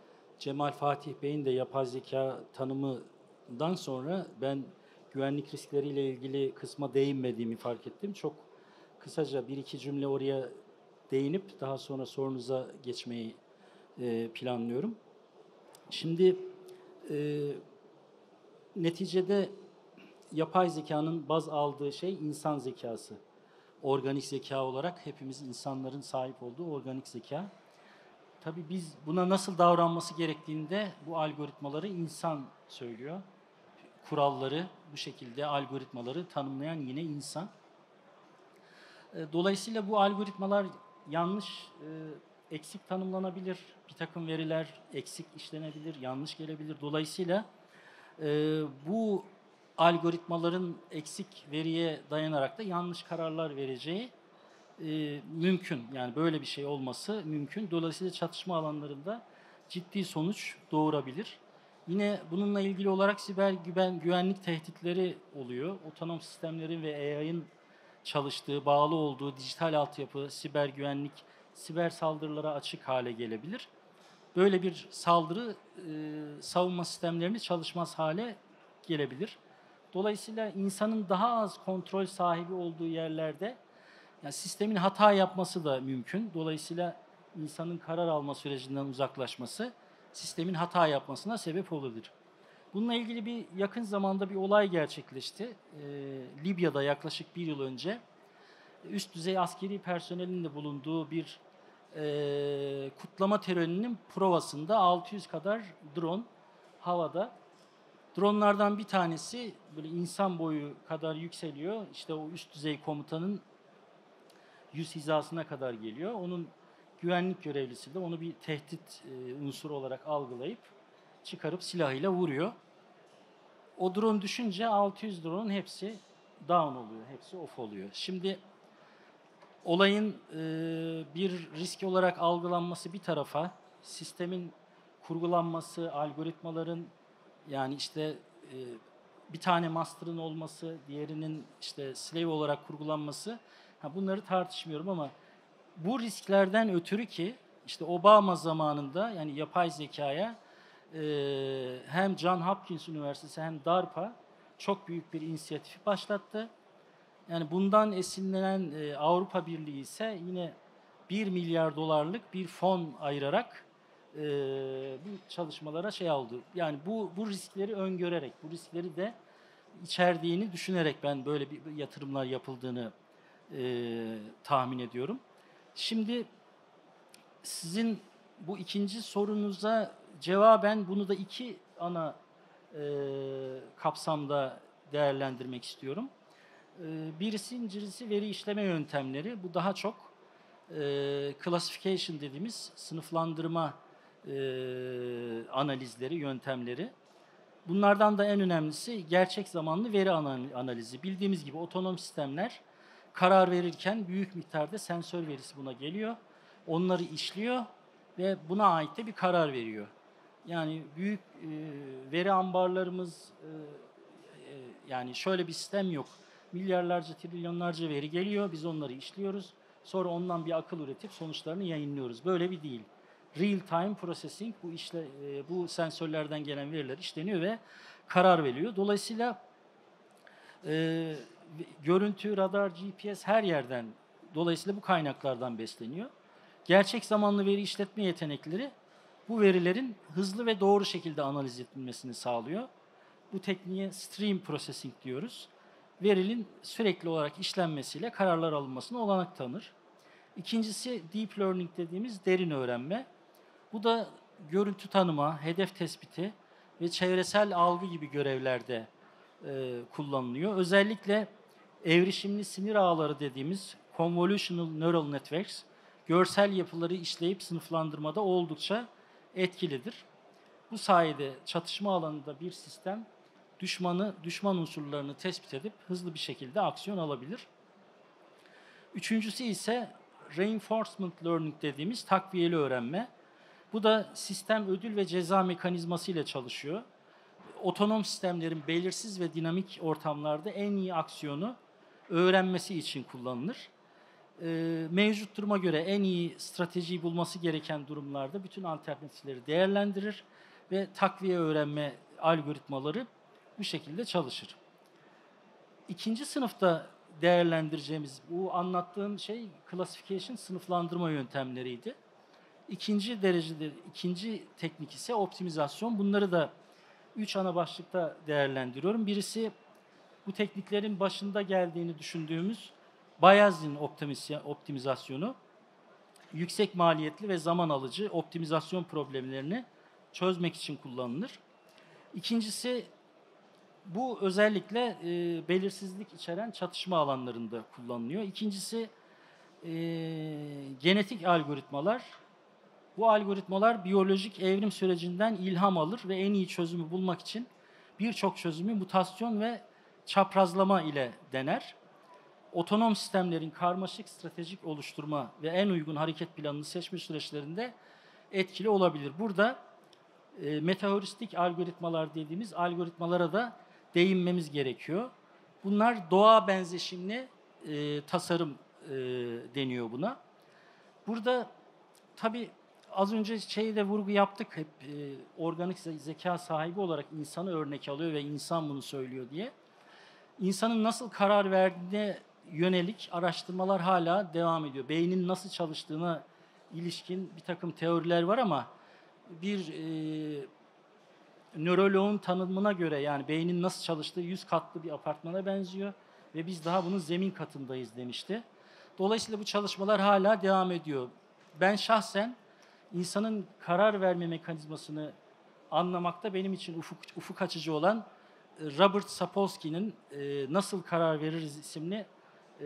Cemal Fatih Bey'in de yapay zeka tanımından sonra ben güvenlik riskleriyle ilgili kısma değinmediğimi fark ettim. Çok kısaca bir iki cümle oraya değinip daha sonra sorunuza geçmeyi e, planlıyorum. Şimdi e, neticede yapay zekanın baz aldığı şey insan zekası. Organik zeka olarak hepimiz insanların sahip olduğu organik zeka. Tabii biz buna nasıl davranması gerektiğinde bu algoritmaları insan söylüyor. Kuralları bu şekilde algoritmaları tanımlayan yine insan. Dolayısıyla bu algoritmalar yanlış, eksik tanımlanabilir. Bir takım veriler eksik işlenebilir, yanlış gelebilir. Dolayısıyla bu algoritmaların eksik veriye dayanarak da yanlış kararlar vereceği e, mümkün. Yani böyle bir şey olması mümkün. Dolayısıyla çatışma alanlarında ciddi sonuç doğurabilir. Yine bununla ilgili olarak siber güven, güvenlik tehditleri oluyor. Otonom sistemlerin ve A I'ın çalıştığı, bağlı olduğu dijital altyapı, siber güvenlik, siber saldırılara açık hale gelebilir. Böyle bir saldırı e, savunma sistemlerini çalışmaz hale gelebilir. Dolayısıyla insanın daha az kontrol sahibi olduğu yerlerde yani sistemin hata yapması da mümkün. Dolayısıyla insanın karar alma sürecinden uzaklaşması sistemin hata yapmasına sebep olabilir. Bununla ilgili bir yakın zamanda bir olay gerçekleşti. Ee, Libya'da yaklaşık bir yıl önce üst düzey askeri personelin de bulunduğu bir e, kutlama töreninin provasında altı yüz kadar drone havada. Dronlardan bir tanesi böyle insan boyu kadar yükseliyor. İşte o üst düzey komutanın yüz hizasına kadar geliyor. Onun güvenlik görevlisi de onu bir tehdit e, unsuru olarak algılayıp çıkarıp silahıyla vuruyor. O drone düşünce altı yüz drone'un hepsi down oluyor, hepsi off oluyor. Şimdi olayın e, bir risk olarak algılanması bir tarafa, sistemin kurgulanması, algoritmaların yani işte e, bir tane master'ın olması, diğerinin işte slave olarak kurgulanması, ha bunları tartışmıyorum ama bu risklerden ötürü ki işte Obama zamanında yani yapay zekaya e, hem John Hopkins Üniversitesi hem DARPA çok büyük bir inisiyatif başlattı. Yani bundan esinlenen e, Avrupa Birliği ise yine bir milyar dolarlık bir fon ayırarak e, bu çalışmalara şey aldı. Yani bu bu riskleri öngörerek, bu riskleri de içerdiğini düşünerek ben böyle bir yatırımlar yapıldığını e, tahmin ediyorum. Şimdi sizin bu ikinci sorunuza cevaben bunu da iki ana e, kapsamda değerlendirmek istiyorum. E, birisi, birincisi veri işleme yöntemleri. Bu daha çok e, classification dediğimiz sınıflandırma e, analizleri, yöntemleri. Bunlardan da en önemlisi gerçek zamanlı veri analizi. Bildiğimiz gibi otonom sistemler karar verirken büyük miktarda sensör verisi buna geliyor. Onları işliyor ve buna ait de bir karar veriyor. Yani büyük e, veri ambarlarımız e, e, yani şöyle bir sistem yok. Milyarlarca, trilyonlarca veri geliyor, biz onları işliyoruz. Sonra ondan bir akıl üretip sonuçlarını yayınlıyoruz. Böyle bir değil. Real time processing bu işle e, bu sensörlerden gelen veriler işleniyor ve karar veriyor. Dolayısıyla e, görüntü, radar, G P S her yerden dolayısıyla bu kaynaklardan besleniyor. Gerçek zamanlı veri işletme yetenekleri bu verilerin hızlı ve doğru şekilde analiz edilmesini sağlıyor. Bu tekniğe stream processing diyoruz. Verinin sürekli olarak işlenmesiyle kararlar alınmasına olanak tanır. İkincisi deep learning dediğimiz derin öğrenme. Bu da görüntü tanıma, hedef tespiti ve çevresel algı gibi görevlerde e, kullanılıyor. Özellikle evrişimli sinir ağları dediğimiz convolutional neural networks, görsel yapıları işleyip sınıflandırmada oldukça etkilidir. Bu sayede çatışma alanında bir sistem düşmanı, düşman unsurlarını tespit edip hızlı bir şekilde aksiyon alabilir. Üçüncüsü ise reinforcement learning dediğimiz takviyeli öğrenme. Bu da sistem ödül ve ceza mekanizması ile çalışıyor. Otonom sistemlerin belirsiz ve dinamik ortamlarda en iyi aksiyonu öğrenmesi için kullanılır. Ee, mevcut duruma göre en iyi stratejiyi bulması gereken durumlarda bütün alternatifleri değerlendirir ve takviye öğrenme algoritmaları bu şekilde çalışır. İkinci sınıfta değerlendireceğimiz bu anlattığım şey classification sınıflandırma yöntemleriydi. İkinci derecede, ikinci teknik ise optimizasyon. Bunları da üç ana başlıkta değerlendiriyorum. Birisi bu tekniklerin başında geldiğini düşündüğümüz Bayesian optimizasyonu. Yüksek maliyetli ve zaman alıcı optimizasyon problemlerini çözmek için kullanılır. İkincisi bu özellikle e, belirsizlik içeren çatışma alanlarında kullanılıyor. İkincisi e, genetik algoritmalar. Bu algoritmalar biyolojik evrim sürecinden ilham alır ve en iyi çözümü bulmak için birçok çözümü mutasyon ve çaprazlama ile dener. Otonom sistemlerin karmaşık stratejik oluşturma ve en uygun hareket planını seçme süreçlerinde etkili olabilir. Burada e, metaheuristik algoritmalar dediğimiz algoritmalara da değinmemiz gerekiyor. Bunlar doğa benzeşimli e, tasarım e, deniyor buna. Burada tabii az önce şeyde vurgu yaptık hep e, organik zeka sahibi olarak insanı örnek alıyor ve insan bunu söylüyor diye. İnsanın nasıl karar verdiğine yönelik araştırmalar hala devam ediyor. Beynin nasıl çalıştığına ilişkin bir takım teoriler var ama bir e, nöroloğun tanımına göre yani beynin nasıl çalıştığı yüz katlı bir apartmana benziyor ve biz daha bunun zemin katındayız demişti. Dolayısıyla bu çalışmalar hala devam ediyor. Ben şahsen insanın karar verme mekanizmasını anlamakta benim için ufuk, ufuk açıcı olan Robert Sapolsky'nin e, Nasıl Karar Veririz isimli e,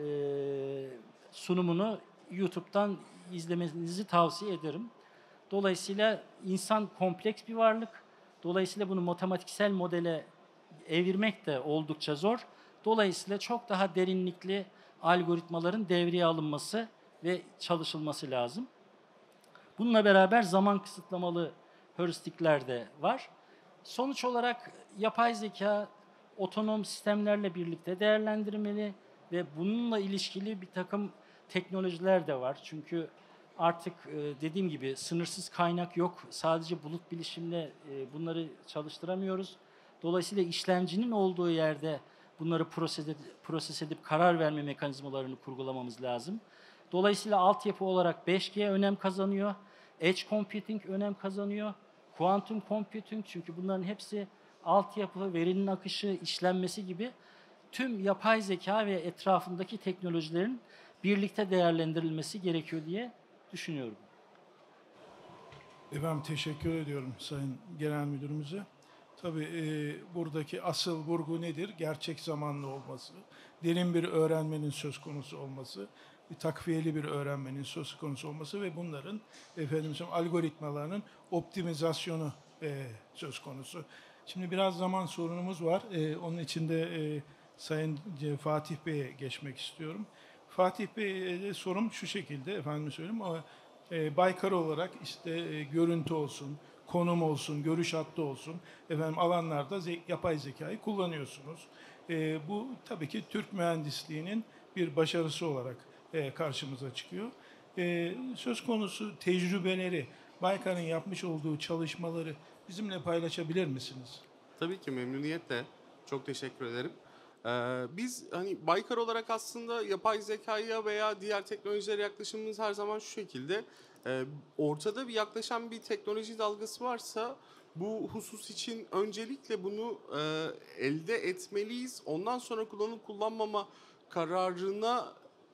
sunumunu YouTube'dan izlemenizi tavsiye ederim. Dolayısıyla insan kompleks bir varlık. Dolayısıyla bunu matematiksel modele evirmek de oldukça zor. Dolayısıyla çok daha derinlikli algoritmaların devreye alınması ve çalışılması lazım. Bununla beraber zaman kısıtlamalı heuristikler de var. Sonuç olarak yapay zeka otonom sistemlerle birlikte değerlendirmeli ve bununla ilişkili bir takım teknolojiler de var. Çünkü artık dediğim gibi sınırsız kaynak yok. Sadece bulut bilişimle bunları çalıştıramıyoruz. Dolayısıyla işlemcinin olduğu yerde bunları proses edip, proses edip karar verme mekanizmalarını kurgulamamız lazım. Dolayısıyla altyapı olarak beş G önem kazanıyor. Edge computing önem kazanıyor. Quantum computing çünkü bunların hepsi altyapı, verinin akışı, işlenmesi gibi tüm yapay zeka ve etrafındaki teknolojilerin birlikte değerlendirilmesi gerekiyor diye düşünüyorum.
Efendim teşekkür ediyorum Sayın Genel Müdürümüze. Tabii e, buradaki asıl vurgu nedir? Gerçek zamanlı olması, derin bir öğrenmenin söz konusu olması, bir takviyeli bir öğrenmenin söz konusu olması ve bunların efendim algoritmalarının optimizasyonu e, söz konusu. Şimdi biraz zaman sorunumuz var. E, onun için de e, Sayın Fatih Bey'e geçmek istiyorum. Fatih Bey'e sorum şu şekilde, efendim söyleyeyim. O, e, Baykar olarak işte e, görüntü olsun, konum olsun, görüş hattı olsun, efendim alanlarda ze- yapay zekayı kullanıyorsunuz. E, bu tabii ki Türk mühendisliğinin bir başarısı olarak e, karşımıza çıkıyor. E, söz konusu tecrübeleri, Baykar'ın yapmış olduğu çalışmaları bizimle paylaşabilir misiniz?
Tabii ki memnuniyetle. Çok teşekkür ederim. Ee, biz hani Baykar olarak aslında yapay zekaya veya diğer teknolojilere yaklaşımımız her zaman şu şekilde. E, ortada bir yaklaşan bir teknoloji dalgası varsa bu husus için öncelikle bunu e, elde etmeliyiz. Ondan sonra kullanıp kullanmama kararına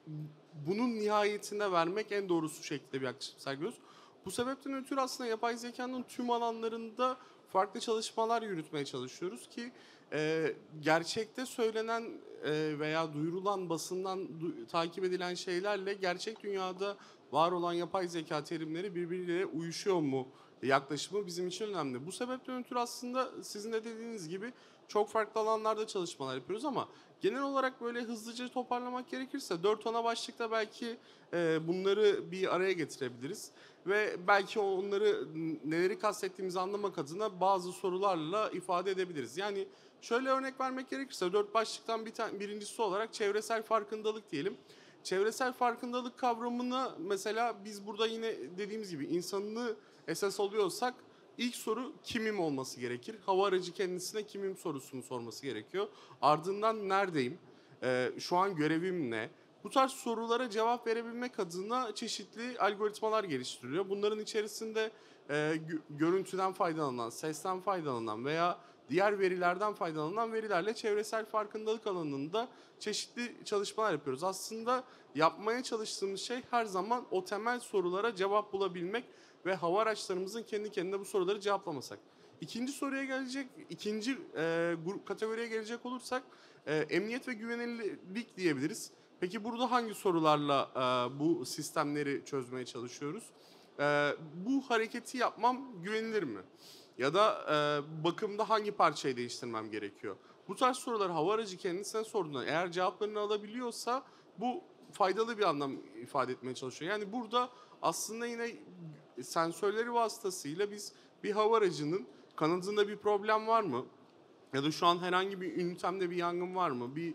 bunun nihayetinde vermek en doğrusu şekilde bir yaklaşım sergiliyoruz. Bu sebepten ötürü aslında yapay zekanın tüm alanlarında farklı çalışmalar yürütmeye çalışıyoruz ki e, gerçekte söylenen e, veya duyurulan basından du- takip edilen şeylerle gerçek dünyada var olan yapay zeka terimleri birbiriyle uyuşuyor mu yaklaşımı bizim için önemli. Bu sebepten ötürü aslında sizin de dediğiniz gibi çok farklı alanlarda çalışmalar yapıyoruz ama genel olarak böyle hızlıca toparlamak gerekirse dört ana başlıkta belki e, bunları bir araya getirebiliriz. Ve belki onları neleri kastettiğimizi anlamak adına bazı sorularla ifade edebiliriz. Yani şöyle örnek vermek gerekirse dört başlıktan bir tane, birincisi olarak çevresel farkındalık diyelim. Çevresel farkındalık kavramını mesela biz burada yine dediğimiz gibi insanlığı esas alıyorsak ilk soru kimim olması gerekir. Hava aracı kendisine kimim sorusunu sorması gerekiyor. Ardından neredeyim? Ee, şu an görevim ne? Bu tarz sorulara cevap verebilmek adına çeşitli algoritmalar geliştiriliyor. Bunların içerisinde e, gö- görüntüden faydalanan, sesten faydalanan veya diğer verilerden faydalanan verilerle çevresel farkındalık alanında çeşitli çalışmalar yapıyoruz. Aslında yapmaya çalıştığımız şey her zaman o temel sorulara cevap bulabilmek ve hava araçlarımızın kendi kendine bu soruları cevaplamasak. İkinci soruya gelecek, ikinci e, grup kategoriye gelecek olursak e, emniyet ve güvenilirlik diyebiliriz. Peki burada hangi sorularla e, bu sistemleri çözmeye çalışıyoruz? E, bu hareketi yapmam güvenilir mi? Ya da e, bakımda hangi parçayı değiştirmem gerekiyor? Bu tarz soruları hava aracı kendisine sorduğunda eğer cevaplarını alabiliyorsa bu faydalı bir anlam ifade etmeye çalışıyor. Yani burada aslında yine sensörleri vasıtasıyla biz bir hava aracının kanadında bir problem var mı? Ya da şu an herhangi bir ünitemde bir yangın var mı? Bir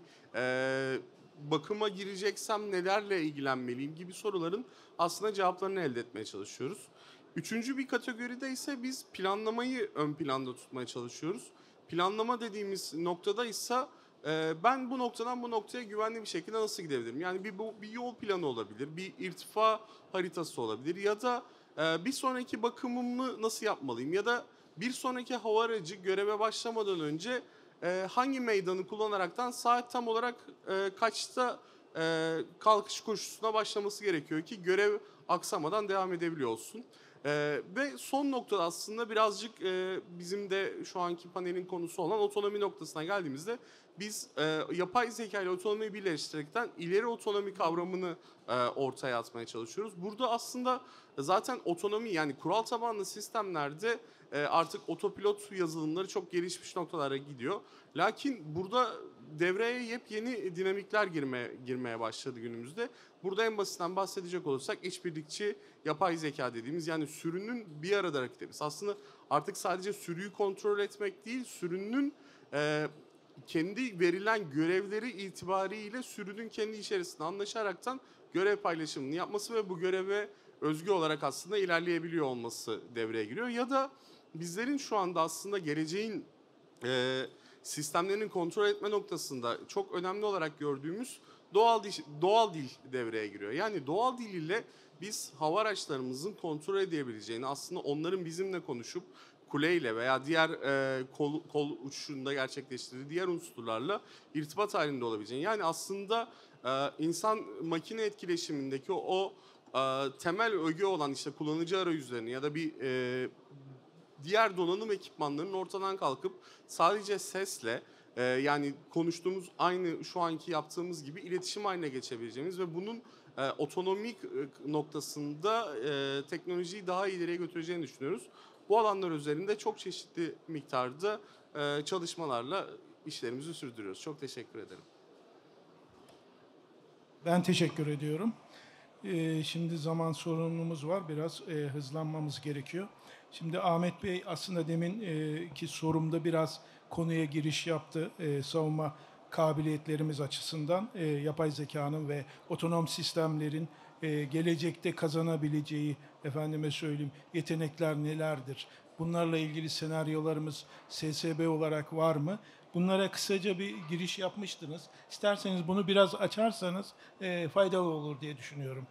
e, bakıma gireceksem nelerle ilgilenmeliyim gibi soruların aslında cevaplarını elde etmeye çalışıyoruz. Üçüncü bir kategoride ise biz planlamayı ön planda tutmaya çalışıyoruz. Planlama dediğimiz noktada ise e, ben bu noktadan bu noktaya güvenli bir şekilde nasıl gidebilirim? Yani bir, bir yol planı olabilir, bir irtifa haritası olabilir ya da e, bir sonraki bakımımı nasıl yapmalıyım? Ya da bir sonraki hava aracı göreve başlamadan önce e, hangi meydanı kullanaraktan saat tam olarak e, kaçta e, kalkış koşusuna başlaması gerekiyor ki görev aksamadan devam edebiliyor olsun. Ee, ve son noktada aslında birazcık e, bizim de şu anki panelin konusu olan otonomi noktasına geldiğimizde biz e, yapay zeka ile otonomiyi birleştirerekten ileri otonomi kavramını e, ortaya atmaya çalışıyoruz. Burada aslında zaten otonomi yani kural tabanlı sistemlerde e, artık otopilot yazılımları çok gelişmiş noktalara gidiyor. Lakin burada devreye yepyeni dinamikler girmeye, girmeye başladı günümüzde. Burada en basitten bahsedecek olursak işbirlikçi yapay zeka dediğimiz yani sürünün bir arada hareket etmesi. Aslında artık sadece sürüyü kontrol etmek değil, sürünün e, kendi verilen görevleri itibariyle sürünün kendi içerisinde anlaşaraktan görev paylaşımını yapması ve bu göreve özgü olarak aslında ilerleyebiliyor olması devreye giriyor. Ya da bizlerin şu anda aslında geleceğin e, sistemlerini kontrol etme noktasında çok önemli olarak gördüğümüz doğal dil, doğal dil devreye giriyor. Yani doğal dil ile biz hava araçlarımızın kontrol edebileceğini aslında onların bizimle konuşup kuleyle veya diğer e, kol, kol uçuşunda gerçekleştirdiği diğer unsurlarla irtibat halinde olabileceğini. Yani aslında e, insan makine etkileşimindeki o, o e, temel öge olan işte kullanıcı arayüzlerini ya da bir e, diğer donanım ekipmanlarının ortadan kalkıp sadece sesle e, yani konuştuğumuz aynı şu anki yaptığımız gibi iletişim haline geçebileceğimiz ve bunun e, otonomik e, noktasında e, teknolojiyi daha ileriye götüreceğini düşünüyoruz. Bu alanlar üzerinde çok çeşitli miktarda e, çalışmalarla işlerimizi sürdürüyoruz. Çok teşekkür ederim.
Ben teşekkür ediyorum. Ee, şimdi zaman sorunumuz var. Biraz e, hızlanmamız gerekiyor. Şimdi Ahmet Bey aslında deminki sorumda biraz konuya giriş yaptı. E, savunma kabiliyetlerimiz açısından e, yapay zekanın ve otonom sistemlerin e, gelecekte kazanabileceği, efendime söyleyeyim, yetenekler nelerdir? Bunlarla ilgili senaryolarımız S S B olarak var mı? Bunlara kısaca bir giriş yapmıştınız. İsterseniz bunu biraz açarsanız e, faydalı olur diye düşünüyorum.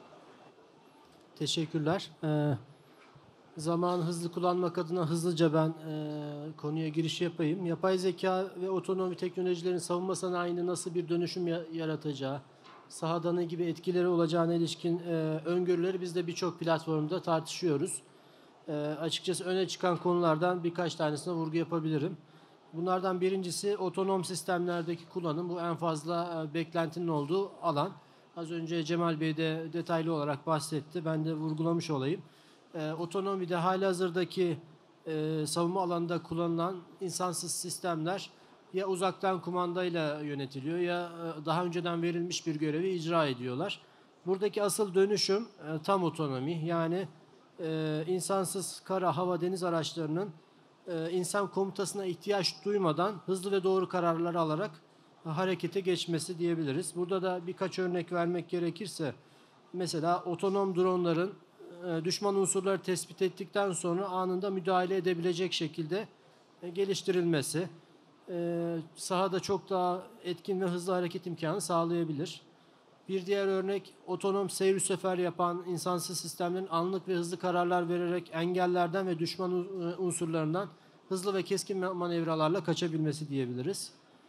Teşekkürler. Ee, zamanı hızlı kullanmak adına hızlıca ben e, konuya giriş yapayım. Yapay zeka ve otonomi teknolojilerin savunma sanayinde nasıl bir dönüşüm ya- yaratacağı, sahada ne gibi etkileri olacağına ilişkin e, öngörüleri biz de birçok platformda tartışıyoruz. E, açıkçası öne çıkan konulardan birkaç tanesine vurgu yapabilirim. Bunlardan birincisi otonom sistemlerdeki kullanım. Bu en fazla e, beklentinin olduğu alan. Az önce Cemal Bey de detaylı olarak bahsetti. Ben de vurgulamış olayım. E, otonomide halihazırdaki e, savunma alanında kullanılan insansız sistemler ya uzaktan kumandayla yönetiliyor ya e, daha önceden verilmiş bir görevi icra ediyorlar. Buradaki asıl dönüşüm e, tam otonomi. Yani e, insansız kara, hava, deniz araçlarının e, insan komutasına ihtiyaç duymadan hızlı ve doğru kararlar alarak harekete geçmesi diyebiliriz. Burada da birkaç örnek vermek gerekirse mesela otonom dronların e, düşman unsurları tespit ettikten sonra anında müdahale edebilecek şekilde e, geliştirilmesi e, sahada çok daha etkin ve hızlı hareket imkanı sağlayabilir. Bir diğer örnek otonom seyir sefer yapan insansız sistemlerin anlık ve hızlı kararlar vererek engellerden ve düşman unsurlarından hızlı ve keskin manevralarla kaçabilmesi diyebiliriz.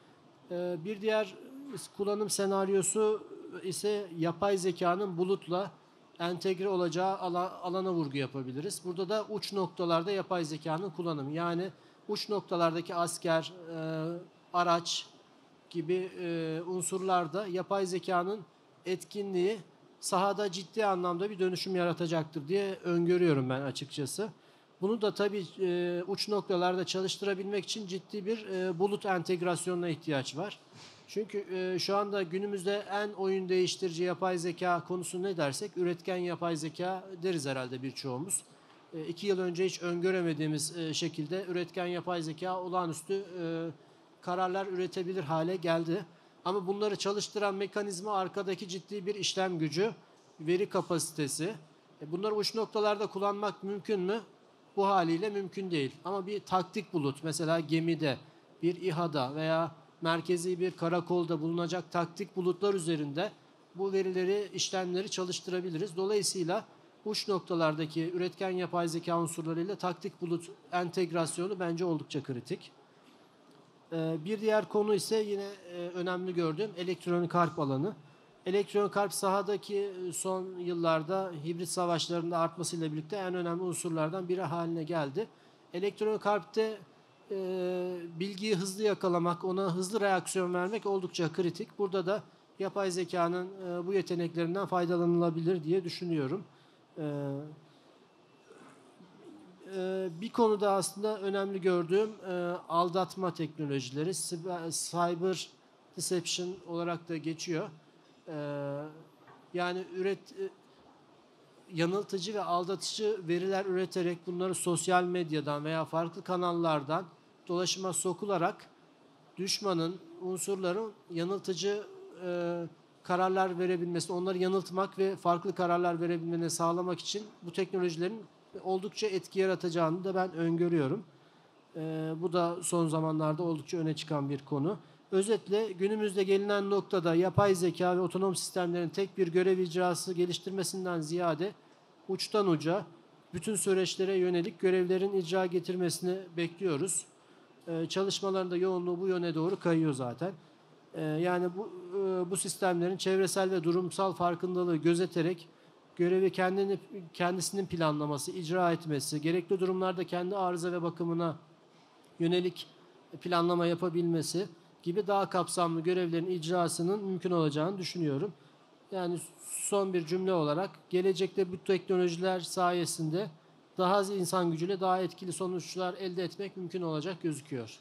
Bir diğer kullanım senaryosu ise yapay zekanın bulutla entegre olacağı alana vurgu yapabiliriz. Burada da uç noktalarda yapay zekanın kullanımı. Yani uç noktalardaki asker, araç gibi unsurlarda yapay zekanın etkinliği sahada ciddi anlamda bir dönüşüm yaratacaktır diye öngörüyorum ben açıkçası. Bunu da tabii e, uç noktalarda çalıştırabilmek için ciddi bir e, bulut entegrasyonuna ihtiyaç var. Çünkü e, şu anda günümüzde en oyun değiştirici yapay zeka konusu ne dersek üretken yapay zeka deriz herhalde birçoğumuz. e, iki yıl önce hiç öngöremediğimiz e, şekilde üretken yapay zeka olağanüstü e, kararlar üretebilir hale geldi. Ama bunları çalıştıran mekanizma arkadaki ciddi bir işlem gücü, veri kapasitesi. E, bunları uç noktalarda kullanmak mümkün mü? Bu haliyle mümkün değil. Ama bir taktik bulut, mesela gemide, bir İHA'da veya merkezi bir karakolda bulunacak taktik bulutlar üzerinde bu verileri, işlemleri çalıştırabiliriz. Dolayısıyla uç noktalardaki üretken yapay zeka unsurlarıyla taktik bulut entegrasyonu bence oldukça kritik. Bir diğer konu ise yine önemli gördüğüm elektronik harp alanı. Elektronik harp sahadaki son yıllarda hibrit savaşlarında artmasıyla birlikte en önemli unsurlardan biri haline geldi. Elektronik harpte e, bilgiyi hızlı yakalamak, ona hızlı reaksiyon vermek oldukça kritik. Burada da yapay zekanın e, bu yeteneklerinden faydalanılabilir diye düşünüyorum. E, e, bir konuda aslında önemli gördüğüm e, aldatma teknolojileri, cyber deception olarak da geçiyor. Ee, yani üret yanıltıcı ve aldatıcı veriler üreterek bunları sosyal medyadan veya farklı kanallardan dolaşıma sokularak düşmanın, unsurların yanıltıcı e, kararlar verebilmesini, onları yanıltmak ve farklı kararlar verebilmeni sağlamak için bu teknolojilerin oldukça etki yaratacağını da ben öngörüyorum. E, bu da son zamanlarda oldukça öne çıkan bir konu. Özetle günümüzde gelinen noktada yapay zeka ve otonom sistemlerin tek bir görev icrası geliştirmesinden ziyade uçtan uca bütün süreçlere yönelik görevlerin icra getirmesini bekliyoruz. Ee, çalışmaların da yoğunluğu bu yöne doğru kayıyor zaten. Ee, yani bu, e, bu sistemlerin çevresel ve durumsal farkındalığı gözeterek görevi kendini, kendisinin planlaması, icra etmesi, gerekli durumlarda kendi arıza ve bakımına yönelik planlama yapabilmesi gibi daha kapsamlı görevlerin icrasının mümkün olacağını düşünüyorum. Yani son bir cümle olarak gelecekte bu teknolojiler sayesinde daha az insan gücüyle daha etkili sonuçlar elde etmek mümkün olacak gözüküyor.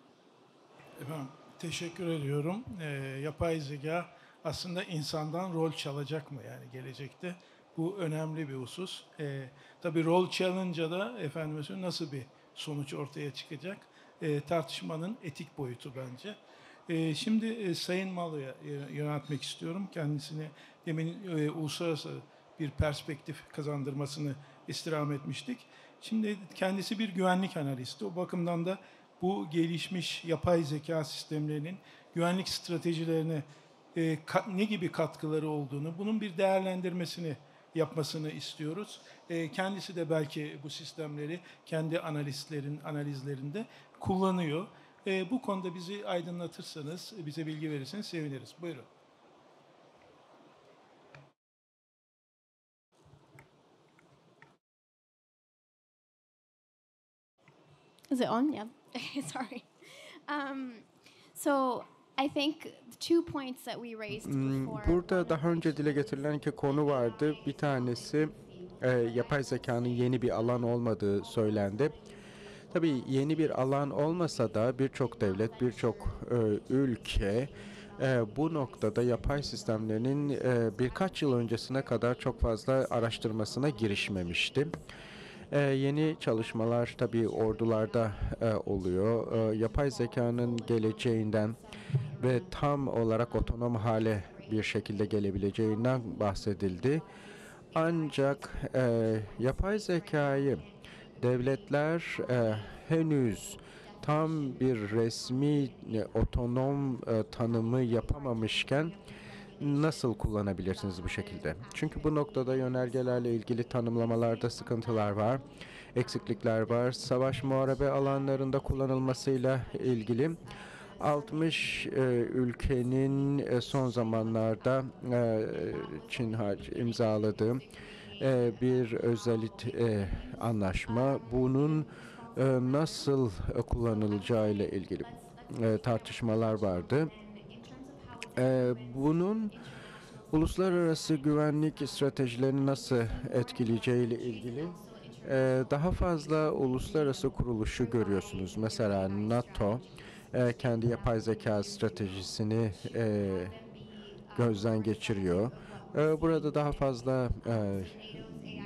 Efendim, teşekkür ediyorum. Ee, yapay zeka aslında insandan rol çalacak mı yani gelecekte? Bu önemli bir husus. Ee, tabii rol çalınca da efendim nasıl bir sonuç ortaya çıkacak? Ee, tartışmanın etik boyutu bence. Ee, şimdi e, Sayın Malo'ya e, yöneltmek istiyorum. Kendisine demin e, uluslararası bir perspektif kazandırmasını istirham etmiştik. Şimdi kendisi bir güvenlik analisti. O bakımdan da bu gelişmiş yapay zeka sistemlerinin güvenlik stratejilerine e, ka, ne gibi katkıları olduğunu, bunun bir değerlendirmesini yapmasını istiyoruz. E, kendisi de belki bu sistemleri kendi analistlerin analizlerinde kullanıyor. E, bu konuda bizi aydınlatırsanız, bize bilgi verirseniz seviniriz. Buyurun.
Is it on? Yeah. Sorry. Um, so I think the two points that we raised before.
Burada daha önce dile getirilen iki konu vardı. Bir tanesi e, yapay zekanın yeni bir alan olmadığı söylendi. Tabii yeni bir alan olmasa da birçok devlet, birçok e, ülke e, bu noktada yapay sistemlerinin e, birkaç yıl öncesine kadar çok fazla araştırmasına girişmemişti. Ee, yeni çalışmalar tabii ordularda e, oluyor. E, yapay zekanın geleceğinden ve tam olarak otonom hale bir şekilde gelebileceğinden bahsedildi. Ancak e, yapay zekayı devletler e, henüz tam bir resmi e, otonom e, tanımı yapamamışken nasıl kullanabilirsiniz bu şekilde? Çünkü bu noktada yönergelerle ilgili tanımlamalarda sıkıntılar var, eksiklikler var. Savaş muharebe alanlarında kullanılmasıyla ilgili altmış e, ülkenin e, son zamanlarda e, Çin imzaladığı e, bir özelit e, anlaşma. Bunun e, nasıl e, kullanılacağı ile ilgili e, tartışmalar vardı. Ee, bunun uluslararası güvenlik stratejilerini nasıl etkileyeceği ile ilgili e, daha fazla uluslararası kuruluşu görüyorsunuz. Mesela NATO e, kendi yapay zeka stratejisini e, gözden geçiriyor. E, burada daha fazla e,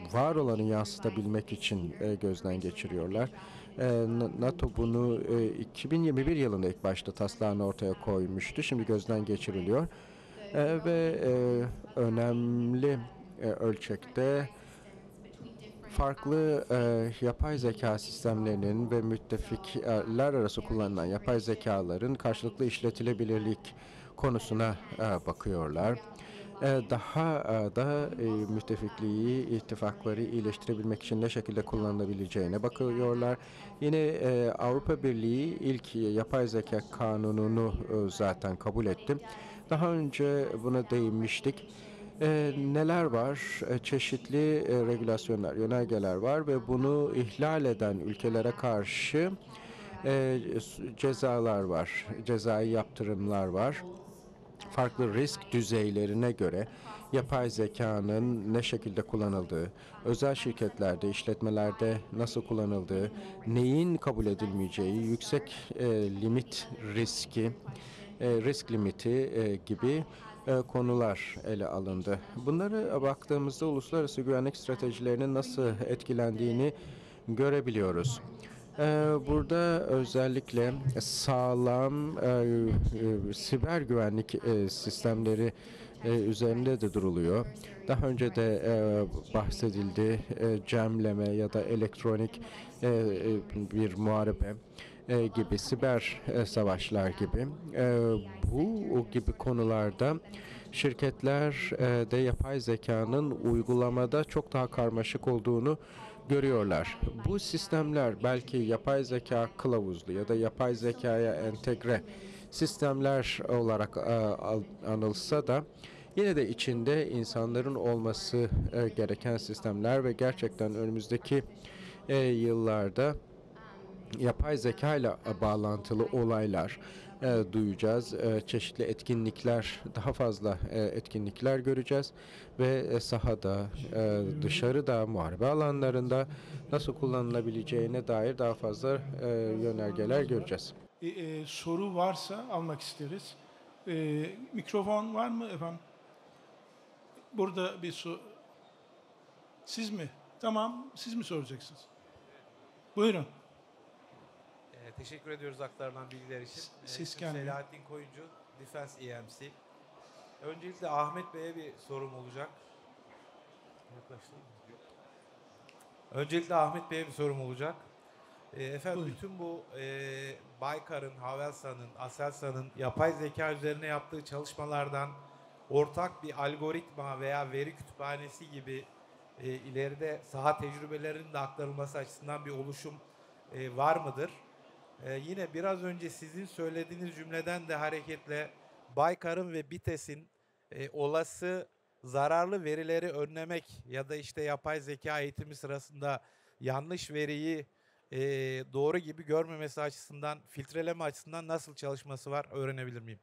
var olanı yansıtabilmek için e, gözden geçiriyorlar. E, NATO bunu e, iki bin yirmi bir yılında ilk başta taslağını ortaya koymuştu. Şimdi gözden geçiriliyor. E, ve e, önemli e, ölçekte farklı e, yapay zeka sistemlerinin ve müttefikler arası kullanılan yapay zekaların karşılıklı işletilebilirlik konusuna e, bakıyorlar. E, daha e, da e, müttefikliği, ittifakları iyileştirebilmek için ne şekilde kullanılabileceğine bakıyorlar. Yine e, Avrupa Birliği ilk yapay zeka kanununu e, zaten kabul etti. Daha önce buna değinmiştik. E, neler var? E, çeşitli e, regülasyonlar, yönergeler var ve bunu ihlal eden ülkelere karşı e, cezalar var, cezai yaptırımlar var. Farklı risk düzeylerine göre yapay zekanın ne şekilde kullanıldığı, özel şirketlerde, işletmelerde nasıl kullanıldığı, neyin kabul edilmeyeceği, yüksek e, limit riski, e, risk limiti e, gibi e, konular ele alındı. Bunları baktığımızda uluslararası güvenlik stratejilerinin nasıl etkilendiğini görebiliyoruz. Ee, Burada özellikle sağlam e, e, siber güvenlik e, sistemleri e, üzerinde de duruluyor. Daha önce de e, bahsedildi e, cemleme ya da elektronik e, e, bir muharebe e, gibi siber e, savaşlar gibi e, bu gibi konularda şirketler e, de yapay zekanın uygulamada çok daha karmaşık olduğunu görüyorlar. Bu sistemler belki yapay zeka kılavuzlu ya da yapay zekaya entegre sistemler olarak e, anılsa da yine de içinde insanların olması e, gereken sistemler ve gerçekten önümüzdeki e, yıllarda yapay zeka ile bağlantılı olaylar e, duyacağız. E, çeşitli etkinlikler, daha fazla e, etkinlikler göreceğiz ve e, sahada, e, dışarıda, muharebe alanlarında nasıl kullanılabileceğine dair daha fazla e, yönergeler göreceğiz.
E, e, soru varsa almak isteriz. E, mikrofon var mı efendim? Burada bir soru. Siz mi? Tamam, siz mi soracaksınız? Buyurun.
Ee, teşekkür ediyoruz aktarılan bilgiler için.
Ses
Ee,
gelmiyor.
Selahattin Koyuncu, Defense E M C. Öncelikle Ahmet Bey'e bir sorum olacak. Yaklaştın mı? Yok. Öncelikle Ahmet Bey'e bir sorum olacak. Ee, efendim
Buyurun.
bütün bu e, Baykar'ın, Havelsan'ın, Aselsan'ın yapay zeka üzerine yaptığı çalışmalardan ortak bir algoritma veya veri kütüphanesi gibi e, ileride saha tecrübelerinin de aktarılması açısından bir oluşum e, var mıdır? Ee, yine biraz önce sizin söylediğiniz cümleden de hareketle Baykar'ın ve BİTES'in e, olası zararlı verileri önlemek ya da işte yapay zeka eğitimi sırasında yanlış veriyi e, doğru gibi görmemesi açısından, filtreleme açısından nasıl çalışması var öğrenebilir miyim?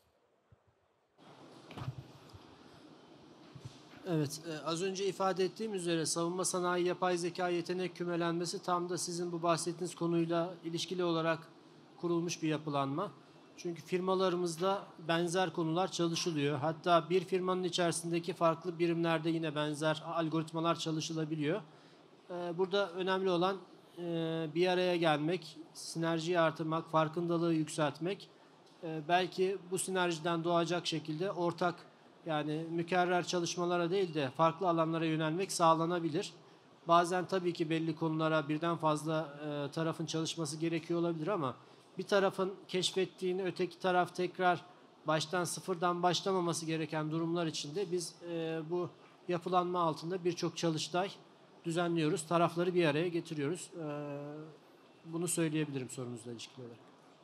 Evet, e, az önce ifade ettiğim üzere savunma sanayi yapay zeka yetenek kümelenmesi tam da sizin bu bahsettiğiniz konuyla ilişkili olarak kurulmuş bir yapılanma. Çünkü firmalarımızda benzer konular çalışılıyor. Hatta bir firmanın içerisindeki farklı birimlerde yine benzer algoritmalar çalışılabiliyor. E, burada önemli olan e, bir araya gelmek, sinerjiyi artırmak, farkındalığı yükseltmek. E, belki bu sinerjiden doğacak şekilde ortak, yani mükerrer çalışmalara değil de farklı alanlara yönelmek sağlanabilir. Bazen tabii ki belli konulara birden fazla e, tarafın çalışması gerekiyor olabilir ama bir tarafın keşfettiğini öteki taraf tekrar baştan sıfırdan başlamaması gereken durumlar içinde biz e, bu yapılanma altında birçok çalıştay düzenliyoruz. Tarafları bir araya getiriyoruz. E, bunu söyleyebilirim sorunuzla ilişkili olarak.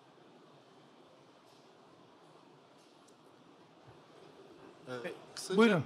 Ee, kısaca-
Buyurun.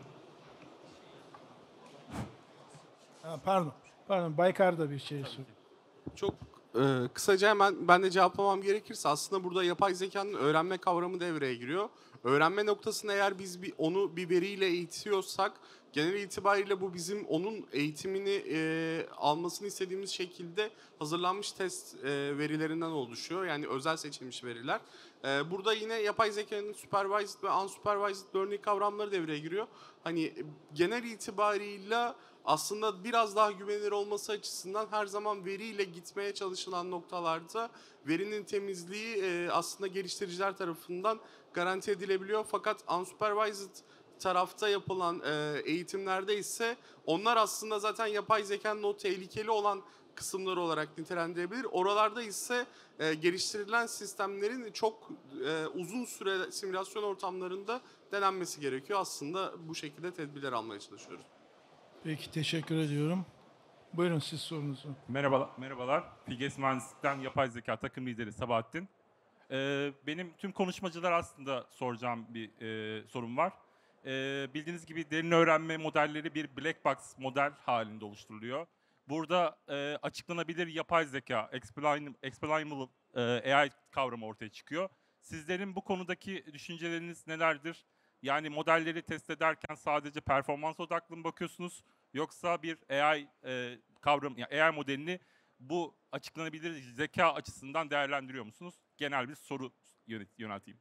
Ha, pardon. Pardon. Baykar da bir şey soruyor.
Çok e, kısaca hemen ben de cevaplamam gerekirse aslında burada yapay zekanın öğrenme kavramı devreye giriyor. Öğrenme noktasında eğer biz bir, onu bir veriyle eğitiyorsak genel itibariyle bu bizim onun eğitimini e, almasını istediğimiz şekilde hazırlanmış test e, verilerinden oluşuyor. Yani özel seçilmiş veriler. E, burada yine yapay zekanın supervised ve unsupervised learning kavramları devreye giriyor. Hani genel itibariyle aslında biraz daha güvenilir olması açısından her zaman veriyle gitmeye çalışılan noktalarda verinin temizliği e, aslında geliştiriciler tarafından garanti edilebiliyor. Fakat unsupervised tarafta yapılan e, eğitimlerde ise onlar aslında zaten yapay zekanın o tehlikeli olan kısımları olarak nitelendirebilir. Oralarda ise e, geliştirilen sistemlerin çok e, uzun süre simülasyon ortamlarında denenmesi gerekiyor. Aslında bu şekilde tedbirler almaya çalışıyoruz.
Peki, teşekkür ediyorum. Buyurun siz sorunuzu.
Merhabalar, merhabalar. Figes Mühendislik'ten yapay zeka takım lideri Sabahattin. Ee, benim tüm konuşmacılar aslında soracağım bir e, sorum var. Ee, bildiğiniz gibi derin öğrenme modelleri bir black box model halinde oluşturuluyor. Burada e, açıklanabilir yapay zeka, explainable, explainable e, A I kavramı ortaya çıkıyor. Sizlerin bu konudaki düşünceleriniz nelerdir? Yani modelleri test ederken sadece performans odaklı mı bakıyorsunuz? Yoksa bir A I e, kavram, yani A I modelini bu açıklanabilir zeka açısından değerlendiriyor musunuz? Genel bir soru yönelteyim.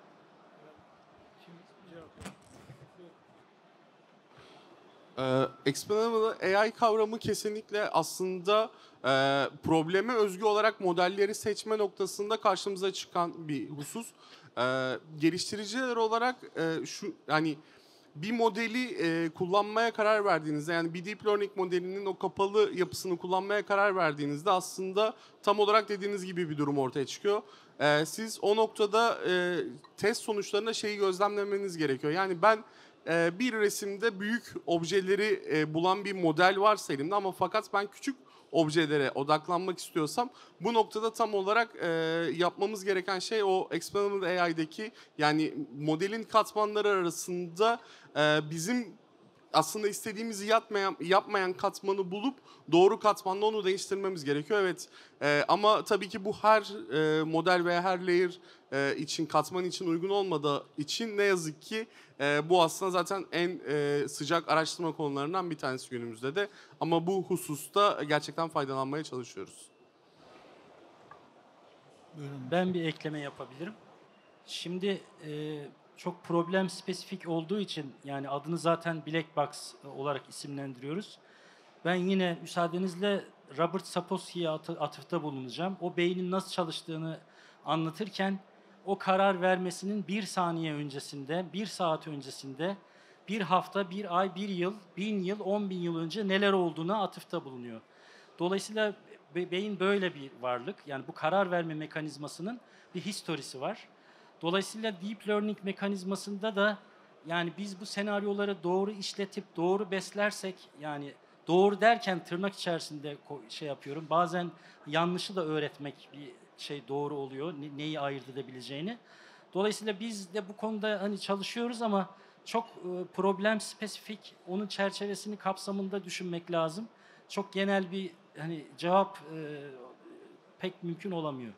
Ee, Explainable A I kavramı kesinlikle aslında e, probleme özgü olarak modelleri seçme noktasında karşımıza çıkan bir husus. Ee, geliştiriciler olarak e, şu hani bir modeli e, kullanmaya karar verdiğinizde, yani bir deep learning modelinin o kapalı yapısını kullanmaya karar verdiğinizde aslında tam olarak dediğiniz gibi bir durum ortaya çıkıyor. E, siz o noktada e, test sonuçlarında şeyi gözlemlemeniz gerekiyor. Yani ben e, bir resimde büyük objeleri e, bulan bir model varsa elimde ama fakat ben küçük objelere odaklanmak istiyorsam bu noktada tam olarak e, yapmamız gereken şey o Explainable A I'deki, yani modelin katmanları arasında e, bizim aslında istediğimizi yapmayan, yapmayan katmanı bulup doğru katmanla onu değiştirmemiz gerekiyor. Evet e, ama tabii ki bu her e, model veya her layer e, için, katman için uygun olmadığı için ne yazık ki e, bu aslında zaten en e, sıcak araştırma konularından bir tanesi günümüzde de. Ama bu hususta gerçekten faydalanmaya çalışıyoruz.
Ben bir ekleme yapabilirim. Şimdi e, çok problem spesifik olduğu için, yani adını zaten black box olarak isimlendiriyoruz. Ben yine müsaadenizle Robert Saposki'ye atıfta bulunacağım. O beynin nasıl çalıştığını anlatırken o karar vermesinin bir saniye öncesinde, bir saat öncesinde, bir hafta, bir ay, bir yıl, bin yıl, on bin yıl önce neler olduğuna atıfta bulunuyor. Dolayısıyla beyin böyle bir varlık. Yani bu karar verme mekanizmasının bir historisi var. Dolayısıyla deep learning mekanizmasında da yani biz bu senaryoları doğru işletip doğru beslersek, yani doğru derken tırnak içerisinde şey yapıyorum. Bazen yanlışı da öğretmek bir şey doğru oluyor. Neyi ayırt edebileceğini. Dolayısıyla biz de bu konuda hani çalışıyoruz ama çok problem spesifik, onun çerçevesini kapsamında düşünmek lazım. Çok genel bir hani cevap e, pek mümkün olamıyor.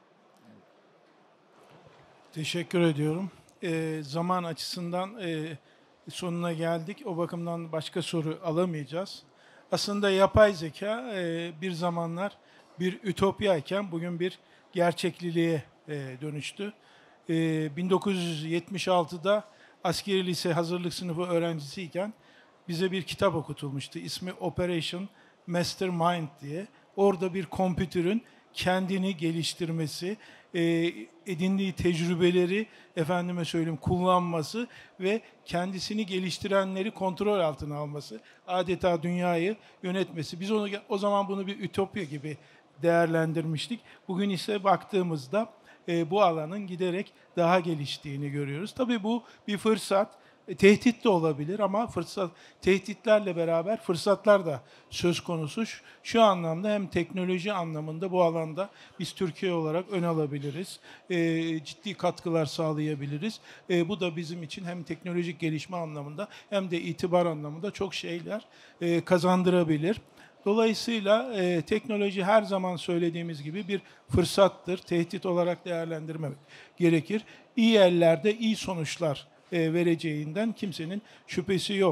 Teşekkür ediyorum. E, zaman açısından e, sonuna geldik. O bakımdan başka soru alamayacağız. Aslında yapay zeka e, bir zamanlar bir ütopyayken bugün bir gerçekliliğe e, dönüştü. E, bin dokuz yüz yetmiş altıda askeri lise hazırlık sınıfı öğrencisiyken bize bir kitap okutulmuştu. İsmi Operation Mastermind diye. Orada bir kompütürün kendini geliştirmesi, e, edindiği tecrübeleri efendime söyleyeyim kullanması ve kendisini geliştirenleri kontrol altına alması, adeta dünyayı yönetmesi. Biz onu o zaman bunu bir ütopya gibi değerlendirmiştik. Bugün ise baktığımızda e, bu alanın giderek daha geliştiğini görüyoruz. Tabii bu bir fırsat. E, tehdit de olabilir ama fırsat, tehditlerle beraber fırsatlar da söz konusu. Şu, şu anlamda hem teknoloji anlamında bu alanda biz Türkiye olarak ön alabiliriz. E, ciddi katkılar sağlayabiliriz. E, bu da bizim için hem teknolojik gelişme anlamında hem de itibar anlamında çok şeyler e, kazandırabilir. Dolayısıyla e, teknoloji her zaman söylediğimiz gibi bir fırsattır. Tehdit olarak değerlendirmemek gerekir. İyi ellerde iyi sonuçlar vereceğinden kimsenin şüphesi yoktur.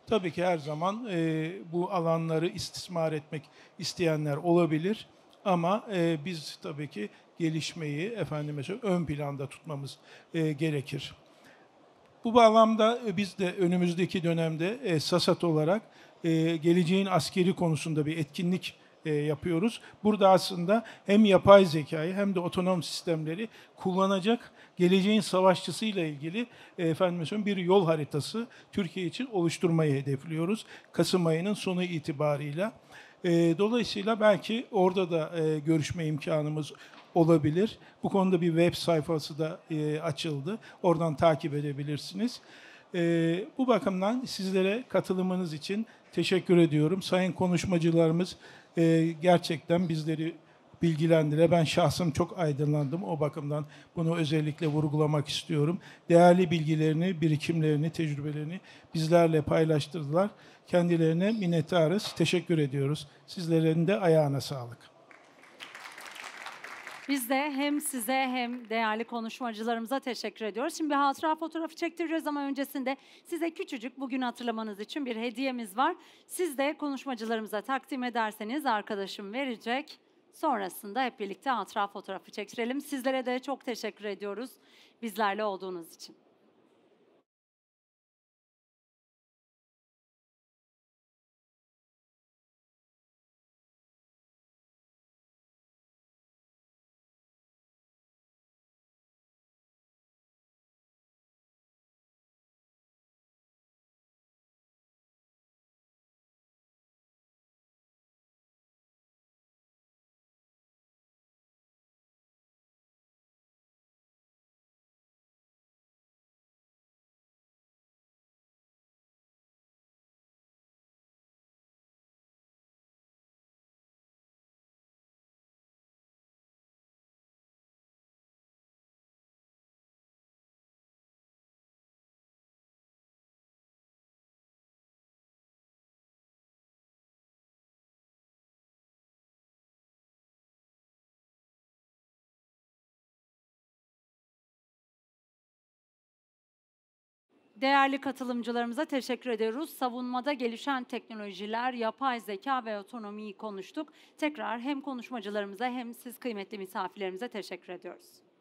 Tabii ki her zaman e, bu alanları istismar etmek isteyenler olabilir. Ama e, biz tabii ki gelişmeyi efendime söyleyeyim, ön planda tutmamız e, gerekir. Bu bağlamda e, biz de önümüzdeki dönemde e, SASAT olarak e, geleceğin askeri konusunda bir etkinlik e, yapıyoruz. Burada aslında hem yapay zekayı hem de otonom sistemleri kullanacak geleceğin savaşçısıyla ilgili e, efendim söyleyeyim, bir yol haritası Türkiye için oluşturmayı hedefliyoruz. Kasım ayının sonu itibarıyla. E, dolayısıyla belki orada da e, görüşme imkanımız olabilir. Bu konuda bir web sayfası da e, açıldı. Oradan takip edebilirsiniz. E, bu bakımdan sizlere katılımınız için teşekkür ediyorum. Sayın konuşmacılarımız e, gerçekten bizleri bilgilendire. Ben şahsım çok aydınlandım. O bakımdan bunu özellikle vurgulamak istiyorum. Değerli bilgilerini, birikimlerini, tecrübelerini bizlerle paylaştırdılar. Kendilerine minnettarız. Teşekkür ediyoruz. Sizlerin de ayağına sağlık.
Biz de hem size hem değerli konuşmacılarımıza teşekkür ediyoruz. Şimdi bir hatıra fotoğrafı çektireceğiz ama öncesinde size küçücük bugün hatırlamanız için bir hediyemiz var. Siz de konuşmacılarımıza takdim ederseniz arkadaşım verecek. Sonrasında hep birlikte hatıra fotoğrafı çektirelim. Sizlere de çok teşekkür ediyoruz bizlerle olduğunuz için. Değerli katılımcılarımıza teşekkür ediyoruz. Savunmada gelişen teknolojiler, yapay zeka ve otonomiyi konuştuk. Tekrar hem konuşmacılarımıza hem siz kıymetli misafirlerimize teşekkür ediyoruz.